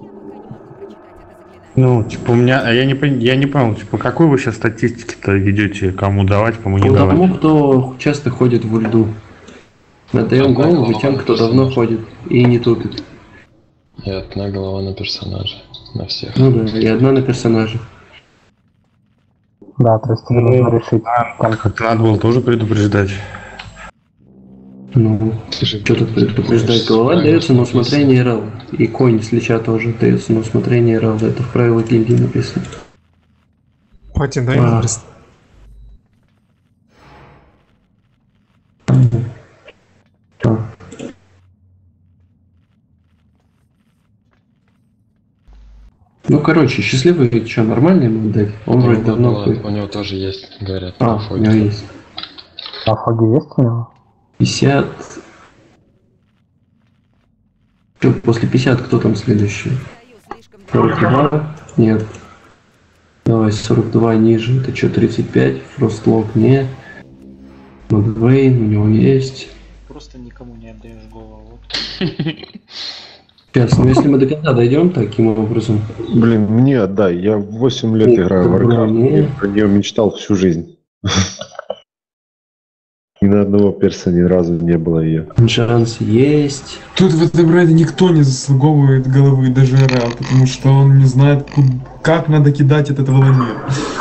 Ну, типа, у меня, а я не, пон- я не понял, типа, какую вы сейчас статистики-то ведете, кому давать, кому не Ну, давать? тому, кто часто ходит в льду. Отдаем голову тем, кто давно ходит и не тупит. И одна голова на персонажа. На всех. Ну да, и одна на персонаже. Да, то есть тебе нужно решить. Как-то надо было тоже предупреждать. Ну, что тут предупреждать? Голова дается на усмотрение РЛ. И конь с лича тоже дается на усмотрение РЛ. Это в правилах гильдии написано. Пати, дай А. адрес. А. Ну, короче, счастливый, что, нормально ему отдать? Он У вроде него давно было- ходит. У него тоже есть, говорят. А, на у него фоне. есть. А фоги есть у него? пятьдесят. Что, после пятьдесят кто там следующий? сорок два? Нет. Давай, сорок два ниже. Это что, тридцать пять? Фростлок? Не. Мадвейн, у него есть. Просто никому не отдаешь голову. Вот. Сейчас, ну если мы до конца дойдем таким образом. Блин, мне отдай. Я восемь лет Нет, играю в добро, Warcraft. не. Я про нее мечтал всю жизнь. Ни на одного перса ни разу не было ее. Шанс есть. Тут в этом рейде никто не заслуговывает головы, даже РЛ, потому что он не знает, ку- как надо кидать этот волонер.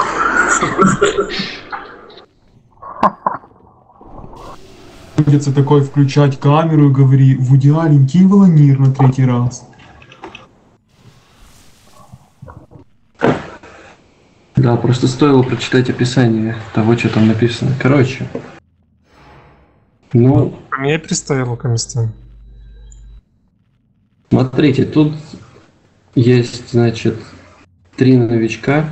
Приходится такой включать камеру и говори, в идеале кинь волонир на третий раз. Да, просто стоило прочитать описание того, что там написано. Короче. Ну, Поменяй приставилку местами. смотрите, тут есть, значит, три новичка.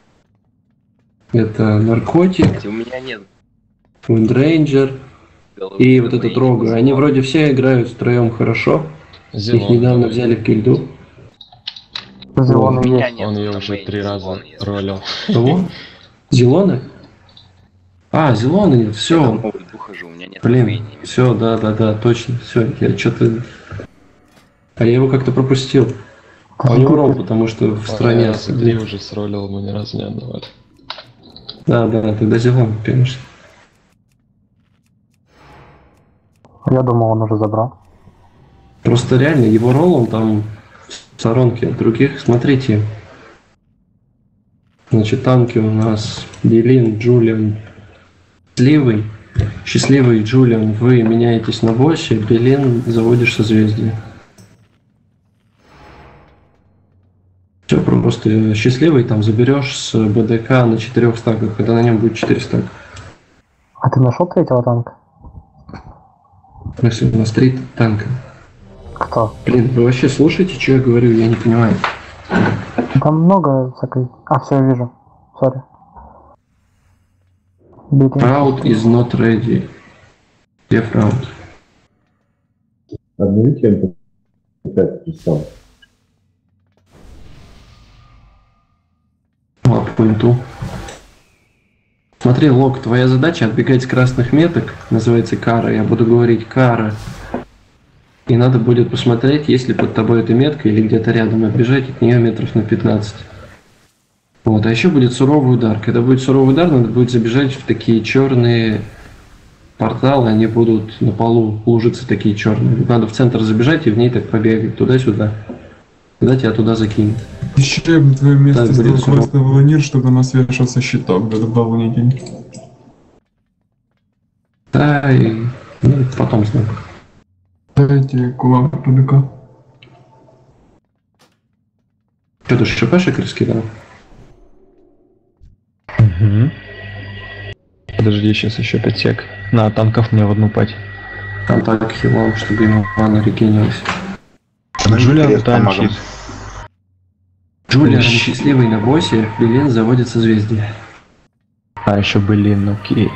Это наркотик, У меня нет. Виндрейнджер и вот этот Рога. Они вроде все играют втроем хорошо. Их Зелон. недавно взяли в гильду. Зеленый У меня есть. нет. Он ее на уже мейне три раза Зелон, если ролил. Кого? Зелона? А, Зелона нет, Я все. давно в льду хожу, у меня нет на Блин, мейне. все, да, да, да, точно, все, я что-то... А я его как-то пропустил. А у него ролл, потому что в стране... А, три уже сролил, мы ни разу не отдавали. Да, да, тогда Зелон, конечно. Я думал, он уже забрал. Просто реально, его ролл, он там в сторонке от других. Смотрите. Значит, танки у нас Белин, Джулиан, Счастливый. Счастливый Джулиан, вы меняетесь на боссе, Белин заводишь созвездие. Все просто счастливый там заберешь с БДК на четырех стаках, когда на нем будет четыре стака. А ты нашел третьего танка? Если у нас три танка. Кто? Блин, вы вообще слушаете, что я говорю? Я не понимаю. Там много всякой... А, все, я вижу. Сори. Битый. Route is not ready. Def route. Обновите МП пять писал. По пульту. Смотри, Лок, твоя задача отбегать с красных меток, называется кара, я буду говорить кара. И надо будет посмотреть, есть ли под тобой эта метка или где-то рядом, отбежать от нее метров на пятнадцать. Вот, а еще будет суровый удар. Когда будет суровый удар, надо будет забежать в такие черные порталы, они будут на полу лужиться такие черные. Надо в центр забежать и в ней так побегать туда-сюда. Тогда тебя туда закинет. Еще я бы на твоем месте Так, сделал будет квест на волонир, чтобы у нас вешался щиток до дополнительный. Да, и ну, потом знаю. Дайте кулак по ДК. Что, ты ШПшек раскидал? Угу. Подожди, сейчас еще пять сек. На, танков мне в одну пать. Там так хилом, чтобы ему мана регенилась. Джулиан танчит. Джулиан счастливый на боссе, Лилин заводит созвездие. А еще блин, окей.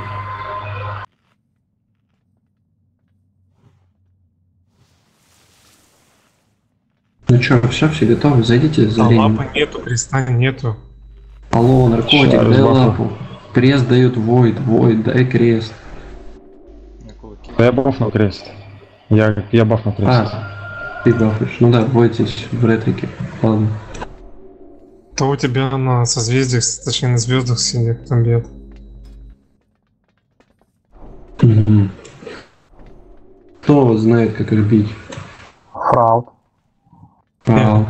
Ну чё, все, все готовы? Зайдите за А Лениным. лапы нету, креста нету. Алло, наркотик, Ща, дай разбафу. лапу. Крест дают Войд, Войд, дай крест. Да я бафнул крест. Я, я бафнул крест. А, ты бафаешь. Ну да, Войд здесь в ретрике. Ладно. То у тебя на созвездиях, точнее на звездах сидит, там бьет. Угу. Кто знает, как их бить? Фраут. Фраут.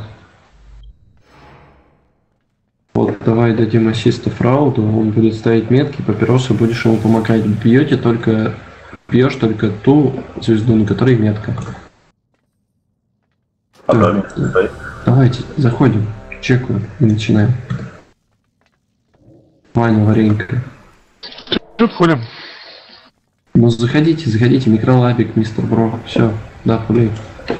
Вот давай дадим ассиста Фрауту, он будет ставить метки, папиросы, будешь ему помогать. Бьете только, бьешь только ту звезду, на которой метка. А да, стоит. Давайте, заходим, чекаем и начинаем. Ваня, варенька. Тут ходим. Ну заходите, заходите, микролабик, мистер Бро. Все, да, пулей.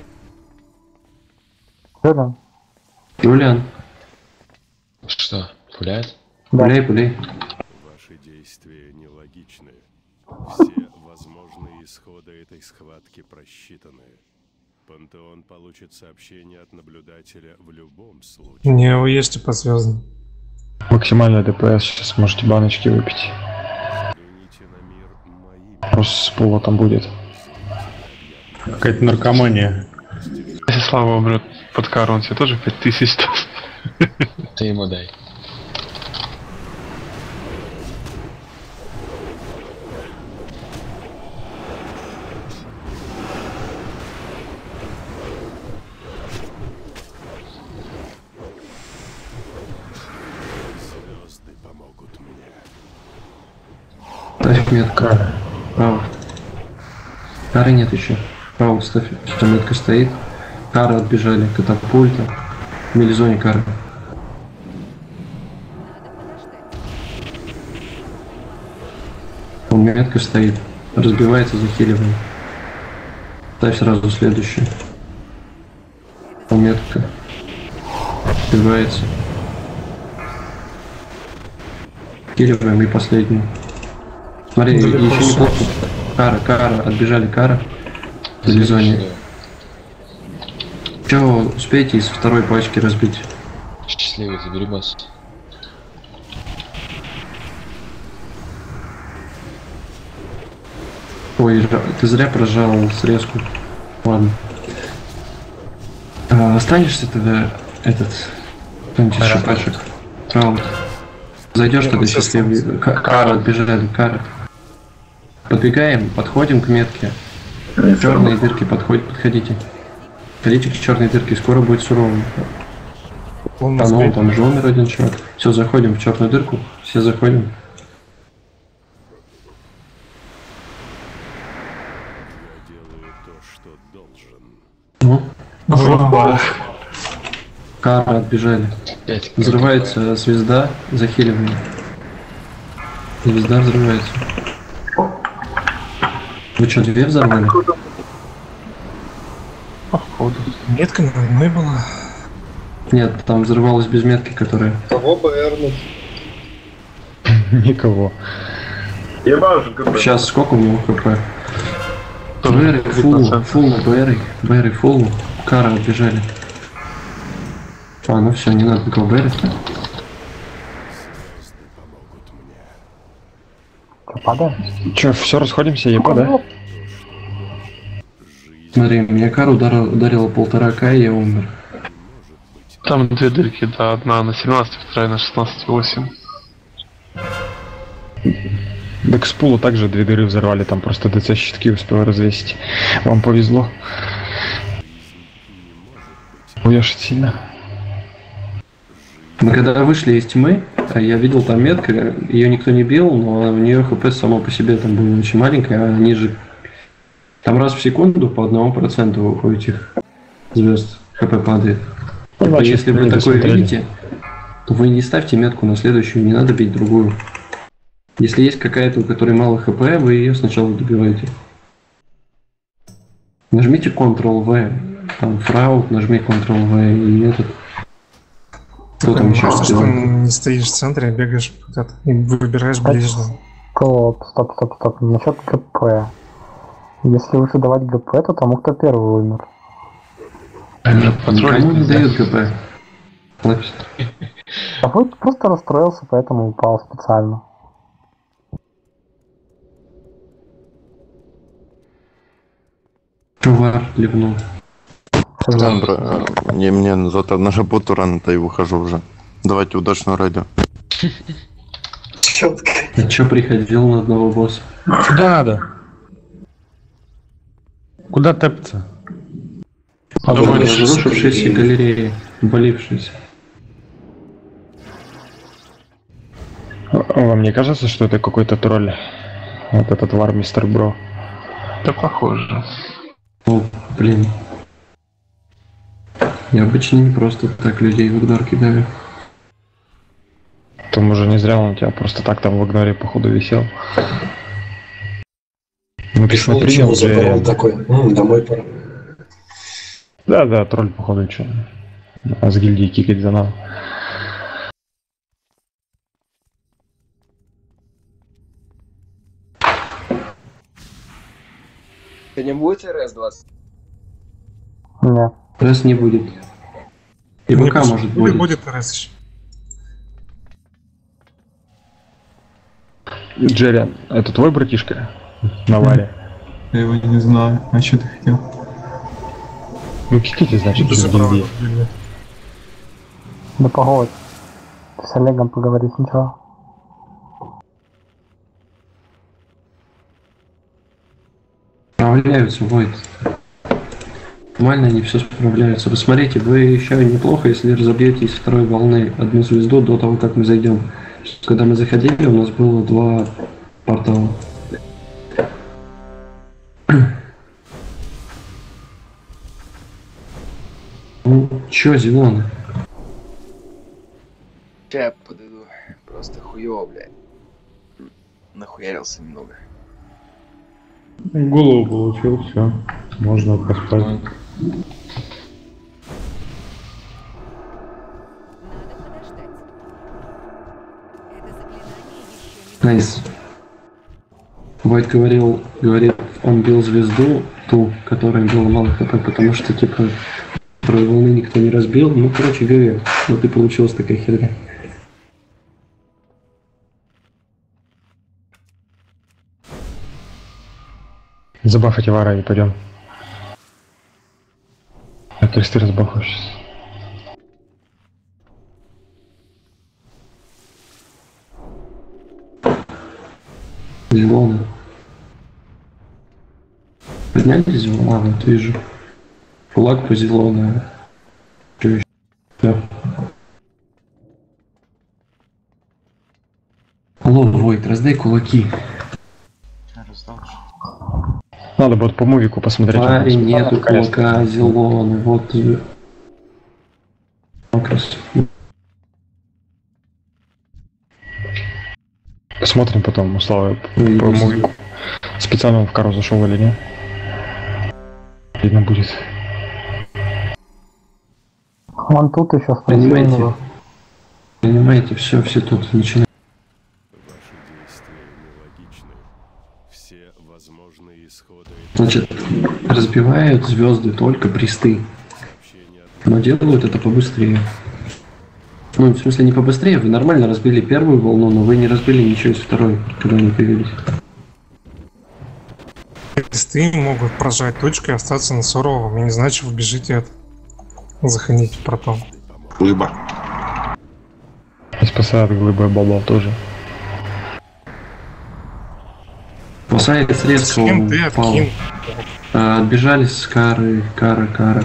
Юлиан. Юлиан, Что, пуляет? Да. пуляй, пуляй. Ваши действия нелогичны. Все возможные исходы этой схватки просчитаны. Пантеон получит сообщение от наблюдателя в любом случае. Не уешьте по звездам. Максимальный ДПС, сейчас можете баночки выпить. Просто с пола там будет. Какая-то наркомания. Если Слава умрет под кару, он себе тоже пять тысяч даст. Ты ему дай. Звезды помогут мне. Ставь метку. Право. Кары нет еще. Право ставь, что метка стоит. Кары отбежали, катапульта. В мелизоне кары. Он метка стоит. Разбивается, захиливаем. Ставь сразу следующую. Он метка. Разбивается. Захиливаем и последнюю. Смотри, еще неплохо. Кара, кара, отбежали кара. В мелизоне. Че, успейте из второй пачки разбить? Счастливый, забери босс. Ой, ты зря прожал срезку. Ладно. А, останешься тогда этот... Кто-нибудь из шипачек. Раут. Зайдешь тогда счастливый. Кара, отбежали, кара. Подбегаем, подходим к метке. Черные дырки, подходите, подходите. Подходите к черной дырке, скоро будет суровым. А ну, там же умер один чувак. Все, заходим в черную дырку. Все заходим. Ну? Кара, отбежали. Взрывается звезда, захиливаем. Звезда взрывается. Вы что, две взорвали? Походу. Метка на одной была. Нет, там взрывалась без метки, которая... Кого бы эрнуть? Никого. Сейчас сколько у него хп? БР фул, фул на БР, БР фул, Кара отбежали. А, ну все, не надо никого БР. Падаем? Че, все, расходимся, еба, да? Смотри, меня Кара ударила, ударила полтора К, и я умер. Там две дырки, да, одна на семнадцать, вторая на шестнадцать восемь. Так с пула также две дыры взорвали, там просто ДЦ щитки успел развесить. Вам повезло. Уешить сильно. Мы когда вышли из тьмы, я видел там метка, ее никто не бил, но у нее хп само по себе там было очень маленькое, а они же там раз в секунду по одному проценту у этих звезд хп падает. Ну, типа, значит, если вы такое смотрели. видите, то вы не ставьте метку на следующую, не надо бить другую. Если есть какая-то, у которой мало хп, вы ее сначала добиваете. Нажмите контрол вэ, там фраут, нажми контрол вэ и этот. Кажется, что не стоишь в центре, а бегаешь куда-то и выбираешь ближнего. Стоп, стоп, стоп, стоп. Насчет ГП. Если лучше давать ГП, то тому, кто первый умер. Никому не дают ГП. А вы просто расстроился, поэтому упал специально. Чувак ливнул. Ладно, не мне завтра на работу рано-то и выхожу уже. Давайте удачного радио. Четко. Ты чё приходил на одного босса? Куда надо? Куда тэпаться? Разрушившиеся галереи, болившиеся. Вам не кажется, что это какой-то тролль? Вот этот вар мистер Бро. Да похоже. О, блин. Я обычно не просто так людей в игнор кидаю. Там уже не зря он у тебя просто так там в игноре походу висел. Ну ты Пришел, смотри, чего забрал такой, м, домой пора. Да, да, тролль походу что. А с гильдии кикать за нам. Ты не будет эр эс двадцать? Нет. РС не будет. И ВК может будет. Будет РС еще. Джерри, это твой братишка? На варе? Я его не знаю. А что ты хотел? Ну кикайте, значит, из гильдии. Да погодь. С Олегом поговорить сначала. Справляются, Войт. Нормально они все справляются. Вы смотрите, вы еще неплохо, если разобьете из второй волны одну звезду до того, как мы зайдем. Когда мы заходили, у нас было два портала. Ну, чё, зеленый? Сейчас я подойду. Просто хуёво, блядь. Нахуярился немного. Голову получил, все. Можно поспать. Найс. Войт говорил, говорит, он бил звезду, ту, которая была мало хп, потому что, типа, второй волны никто не разбил. Ну, короче говоря, вот и получилась такая херня. Забафайте вара и пойдем. Я кресты разбахаю сейчас. Зеленый. Подняли зеленый, а, вот вижу. Флаг по зеленому. Что еще? Да. Алло, Войт, раздай кулаки. Надо будет по мувику посмотреть. Парень, нету кулака, зеленый, вот. Красиво. Посмотрим потом, у Славы, по мувику. Специально он в кару зашел или нет. Видно будет. Он тут еще Принимайте. Принимайте, все, все тут, начинаем. Значит, разбивают звезды только присты. Но делают это побыстрее. Ну, в смысле, не побыстрее, вы нормально разбили первую волну, но вы не разбили ничего из второй, когда они появились. Присты могут прожать точку и остаться на суровом. Я не знаю, что вы бежите от заходить в портал. Глыба. Спасает глыбой бабал тоже. Спасает средства, он упал. А, отбежали с кары, кара, кара.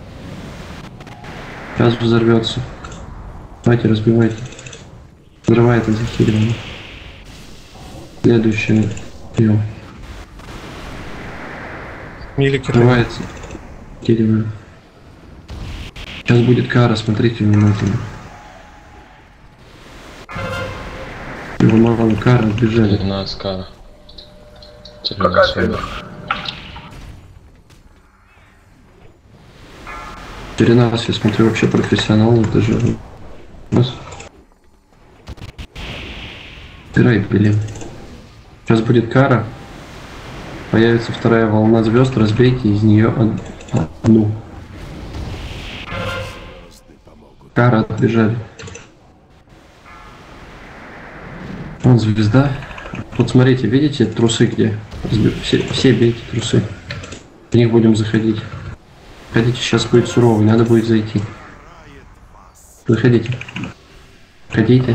Сейчас взорвется. Давайте, разбивайте. Взрывает это захеренно. Следующее. Пьем. Милики взрывается. Дерево. Сейчас будет кара, смотрите внимательно. Его мало кара, отбежали. тринадцать кара. Какая Теренас, я смотрю, вообще профессионал, это же... Собирай пилим. Сейчас будет кара. Появится вторая волна звезд, разбейте из нее одну. Кара отбежали. Вон звезда. Вот смотрите, видите трусы где? Все, все бейте трусы. В них будем заходить. Ходите, сейчас будет суровый, надо будет зайти. Заходите. Ходите.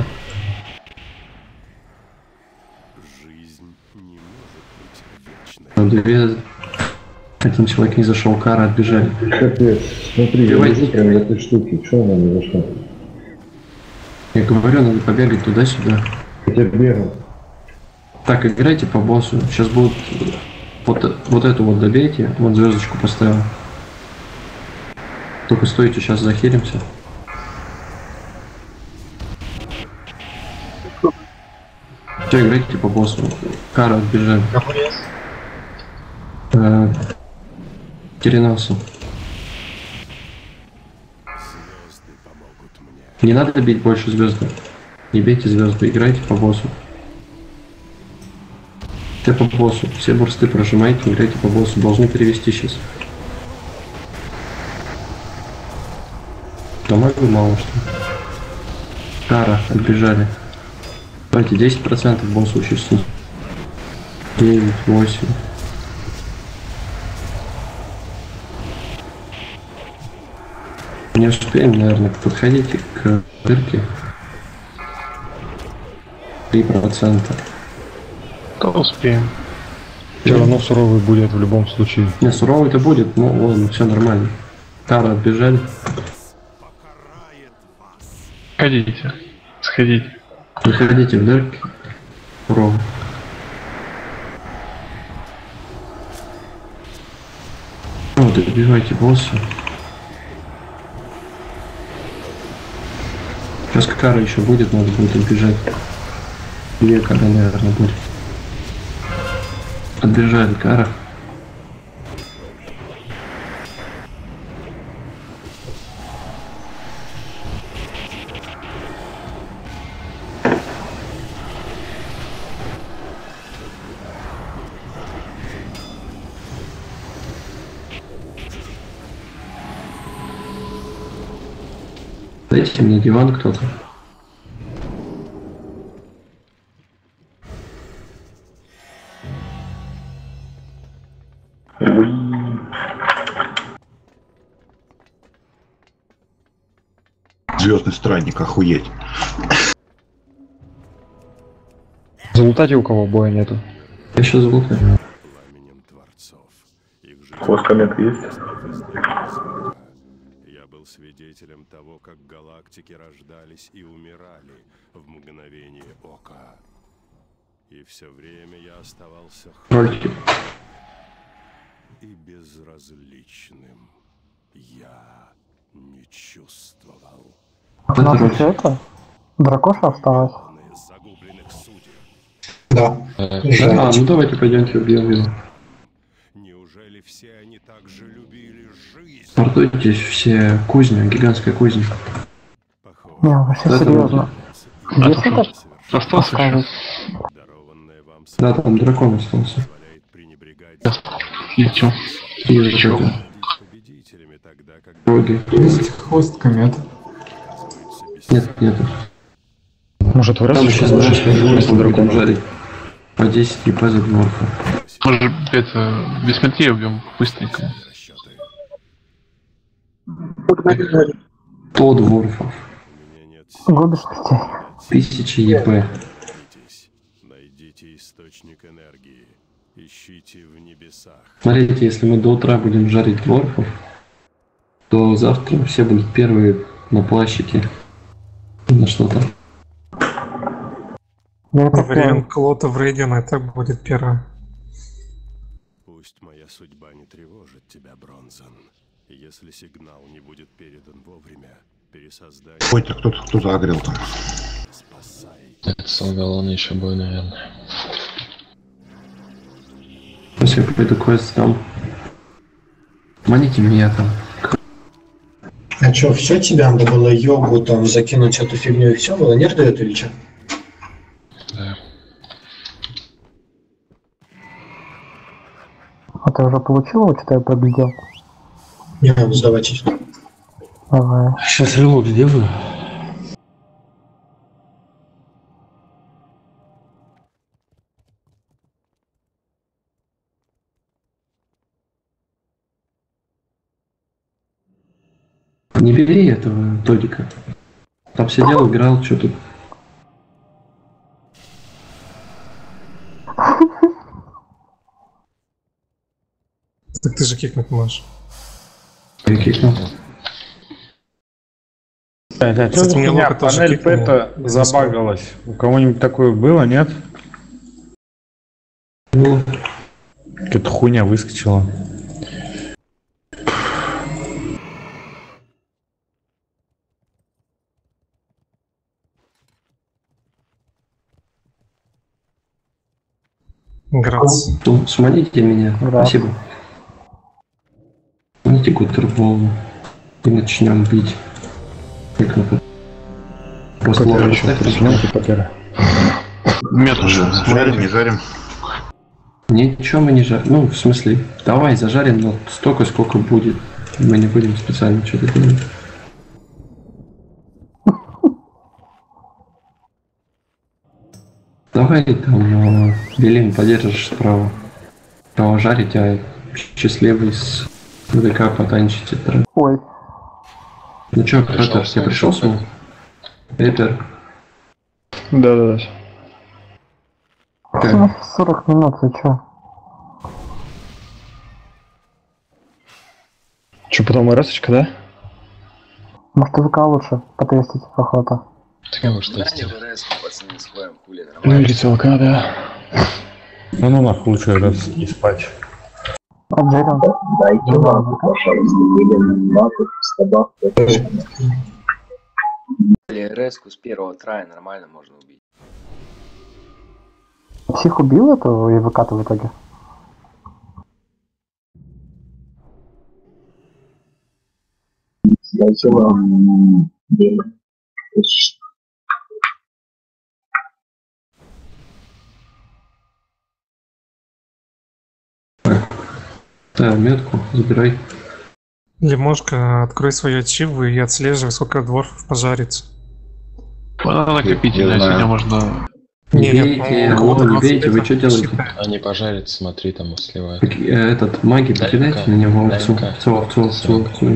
Две... Один человек не зашел, кара отбежали. Капец, смотри, я лежу прям в этой штуке, что она не зашла? Я говорю, надо побегать туда-сюда. Я бегал. Так, играйте по боссу. Сейчас будут вот, вот эту вот добейте. Вот звездочку поставил. Только стойте, сейчас захилимся. Все, играйте по боссу. Кара отбежали. Э, Теренасу. Не надо бить больше звезды. Не бейте звезды, играйте по боссу. Все по боссу. Все бурсты прожимайте, играйте по боссу. Должны перевести сейчас. Дамагу мало что. Кара, отбежали. Давайте десять процентов боссу участить. девять, восемь. Не успеем, наверное, подходите к дырке. три процента. То успеем. Все равно суровый будет в любом случае. Не, суровый-то будет, ну ладно, все нормально. Кара отбежали. Сходите. Сходите. Выходите в дырки. Суровый. Вот, добивайте босса. Сейчас кара еще будет, надо будет отбежать. Две кара, наверное, будет. Отбежали кара. Дайте мне диван кто-то. Звездный странник, охуеть. Залутайте, у кого боя нету. Я сейчас залутаю. Хвост комет есть? Я был свидетелем того, как галактики рождались и умирали в мгновение ока. И все время я оставался Рольки. и безразличным. Я не чувствовал. У нас еще это? Дракоша осталась? Да. А, ну давайте пойдемте убьем его. Неужели все они так же любили жизнь? Стартуйтесь все кузня, гигантская кузня. Не, вообще Да, серьезно. Если так Остался еще. Да, там дракон остался. Ничего. И что-то. Роги. Есть хвост комет. Нет, нет. Может, в раз Там сейчас наш если дракон жарить. По десять еп за дворфа. Может, это бессмертие убьем быстренько. сто дворфов. губишь костей. Тысяча еп. Найдите источник энергии. Ищите в небесах. Смотрите, если мы до утра будем жарить дворфов, то завтра все будут первые на плащике. На что-то. Вариант Клота в рейде, но и так будет первым. Пусть моя судьба не тревожит тебя, Бронзон. Если сигнал не будет передан вовремя, пересоздай... Ой-то кто-то кто загрел там. Это солгал он еще бой, наверное. Сейчас я пойду квест там. Маните меня там. А чё, все тебе надо было йогу там закинуть эту фигню и все было? Нерв дает или что? Да. уже получил его, что я победил? Не надо сдавать. Давай. Сейчас релог сделаю. Не бери этого Тодика. Там сидел, играл, что тут. Так ты же кикнуть можешь. Я кикнул. Это Кстати, мне меня Лока тоже панель кикнул. пэта забагалась. У кого-нибудь такое было, нет? Ну, какая-то хуйня выскочила. Грац. Ну, сманите меня. Да. Спасибо. Сманите гутербол. И начнем бить. Как на просто Патера ложь еще ставь, прижимайте, Патера. Нет уже. Жарим, не жарим. Ничего мы не жарим. Ну, в смысле, давай зажарим, но столько, сколько будет. Мы не будем специально что-то делать. Давай там, э, Белин, подержишь справа. Справа жарить, а счастливый с ВК потанчить это. Ой. Ну чё, Петр, я пришел с ним? Петр. Да-да-да. Ну, сорок минут, ты чё? Че, потом РСочка, да? Может, ВК лучше потестить охота. Так я может Дайте тестил. в РС, пацаны, сходим, хули, Ну нормально. или целка, да. Ну ну нахуй лучше раз и спать. А Джерин? Дайте нам, пожалуйста, едем на с добавкой. РС-ку с первого трая нормально можно убить. Псих убил этого и ВК-то в итоге? Дайте вам демон. Ставил метку, забирай. Лимошка, открой свои ачивы и отслеживай, сколько дворфов пожарится. Она накопительная, сегодня можно... Не Нет, бейте, ну, алло, не двадцать бейте, вы пять что делаете? считает. Они пожарят, смотри, там сливают. Так, э, Этот, маги, Дай покидайте ВК, на него дай овцу. ВК. Овцу, овцу, овцу, овцу.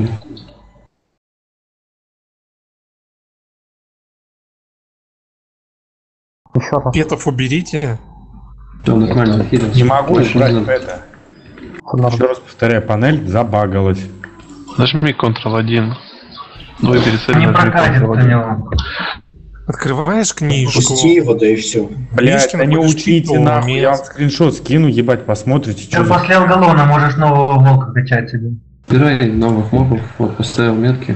Еще раз. Петов уберите. Да, нормально, хилился. Не могу Больше убрать надо. это. Еще раз повторяю, панель забагалась. Нажми контрол один. Ну и перед Не этим нажми прокатит контрол на один. него. Открываешь книжку. Пусти его, да и все. Блять, Мишкин да не будешь учите титул нахуй, я вам иметь. скриншот скину, ебать, посмотрите, Ты что за... после алгалона можешь нового волка качать себе. Убирай новых мобов, вот поставил метки.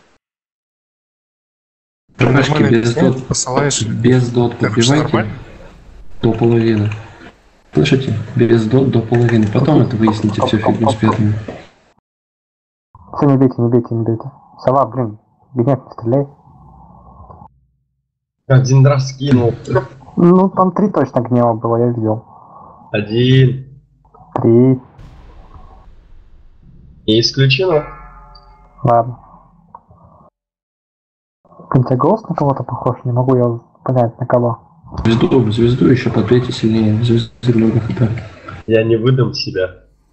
Промашки Нормально без объясняют, дот, посылаешь. без дот Так, подбивайте нормально? до половины. Слышите? Без дот до половины. Потом это выясните всю фигню с пятами. Все, не бейте, не бейте, не бейте. Сова, блин, гнев, не стреляй. Один раз скинул. Ну, там три точно гнева было, я видел. Один. Три. Не исключено. Ладно. У тебя голос на кого-то похож? Не могу я понять, на кого. Звезду, звезду еще подбейте сильнее. Звезды много хп. Я не выдам себя.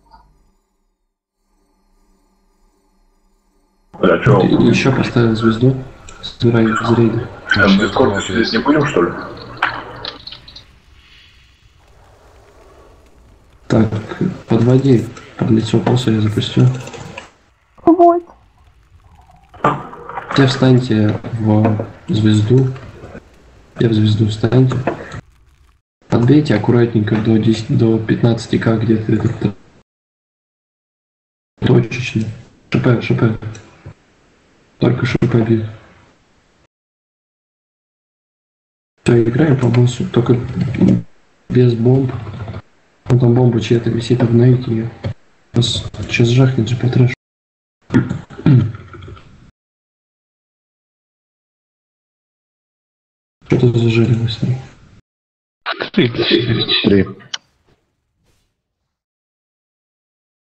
Бля, чё? Еще поставил звезду. Собирай из рейда. А в Дискорде сидеть не будем, что ли? Так, подводи под лицо босса, я запустил. Вот. Все встаньте в звезду. Все в звезду встаньте. Подбейте аккуратненько до десяти, до пятнадцати к где-то этот точечно. ШП, ШП. Только ШП бьют. Все, играем по боссу, только без бомб. Ну там бомба чья-то висит, обновите ее. Сейчас, сейчас жахнет же по трэшу. Что-то зажарилось. Три. Три.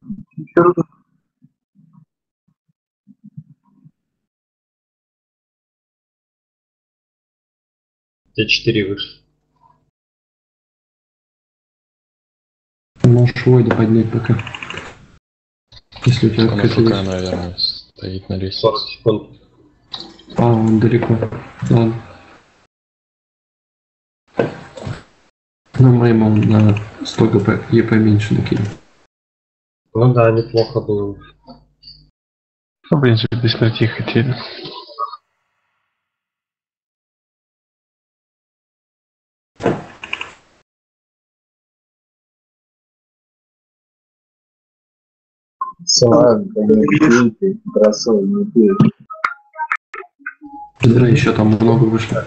Те четыре вышло. Можешь Войда поднять пока. Если у тебя Он какая-то АФК, есть. наверное, стоит на лестнице. сорок секунд. А, он далеко. Ладно. Ну, мы ему на сто гп, ЕП меньше накинем. Ну да, неплохо было. Ну, в принципе, без пройти хотели. Да, еще там много вышло.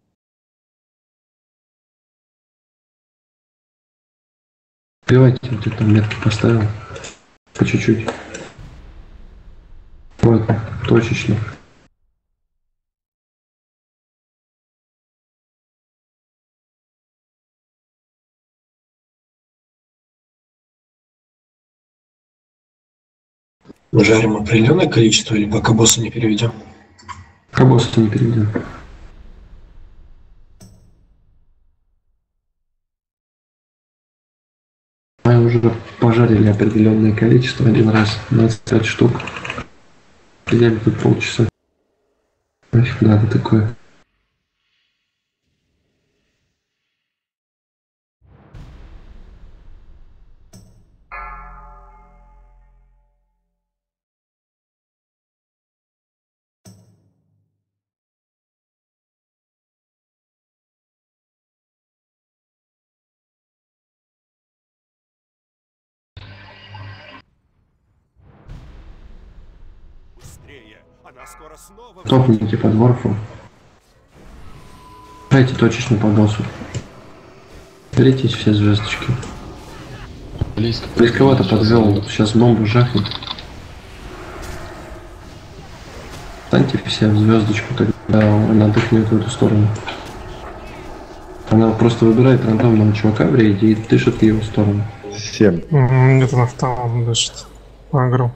Убивайте, ты там метки поставил. По чуть-чуть. Вот, точечно. Мы жарим определенное количество, или пока босса не переведем? Пока босса не переведем. Мы уже пожарили определенное количество один раз, двадцать пять штук. Сидели тут полчаса. Нафиг надо такое. Топните под ворфу. Дайте точечно по боссу. Беритесь все звездочки. Близко. Близковато подвел. Сейчас бомбу жахнет. Станьте все в звездочку, тогда она дыхнет в эту сторону. Она просто выбирает рандомного чувака в рейде и дышит в его сторону. Семь. Где-то на втором дышит. Агру.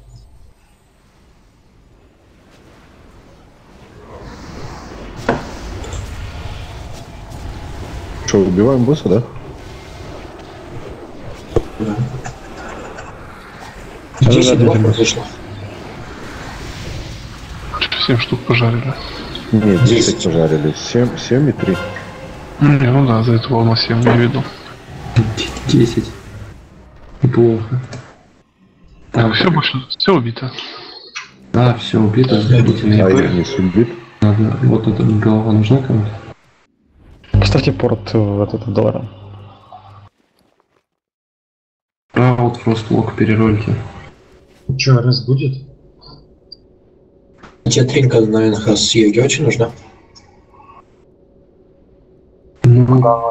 Что, убиваем босса, да? Да. десять два вышло. семь штук пожарили. Нет, десять пожарили. семь, семь и три. Не, ну да, за эту волну семь не видел. десять. Неплохо. Так, все больше, все убито. Да, все убито, сбегите на А ЕП. Игнис убит. Надо, вот эта голова нужна кому-то? Поставьте порт в этот доллар. А вот фростлок перерольте. Че, раз будет? Тебе тринка на эн эйч эс с Йоги очень нужна? Ну,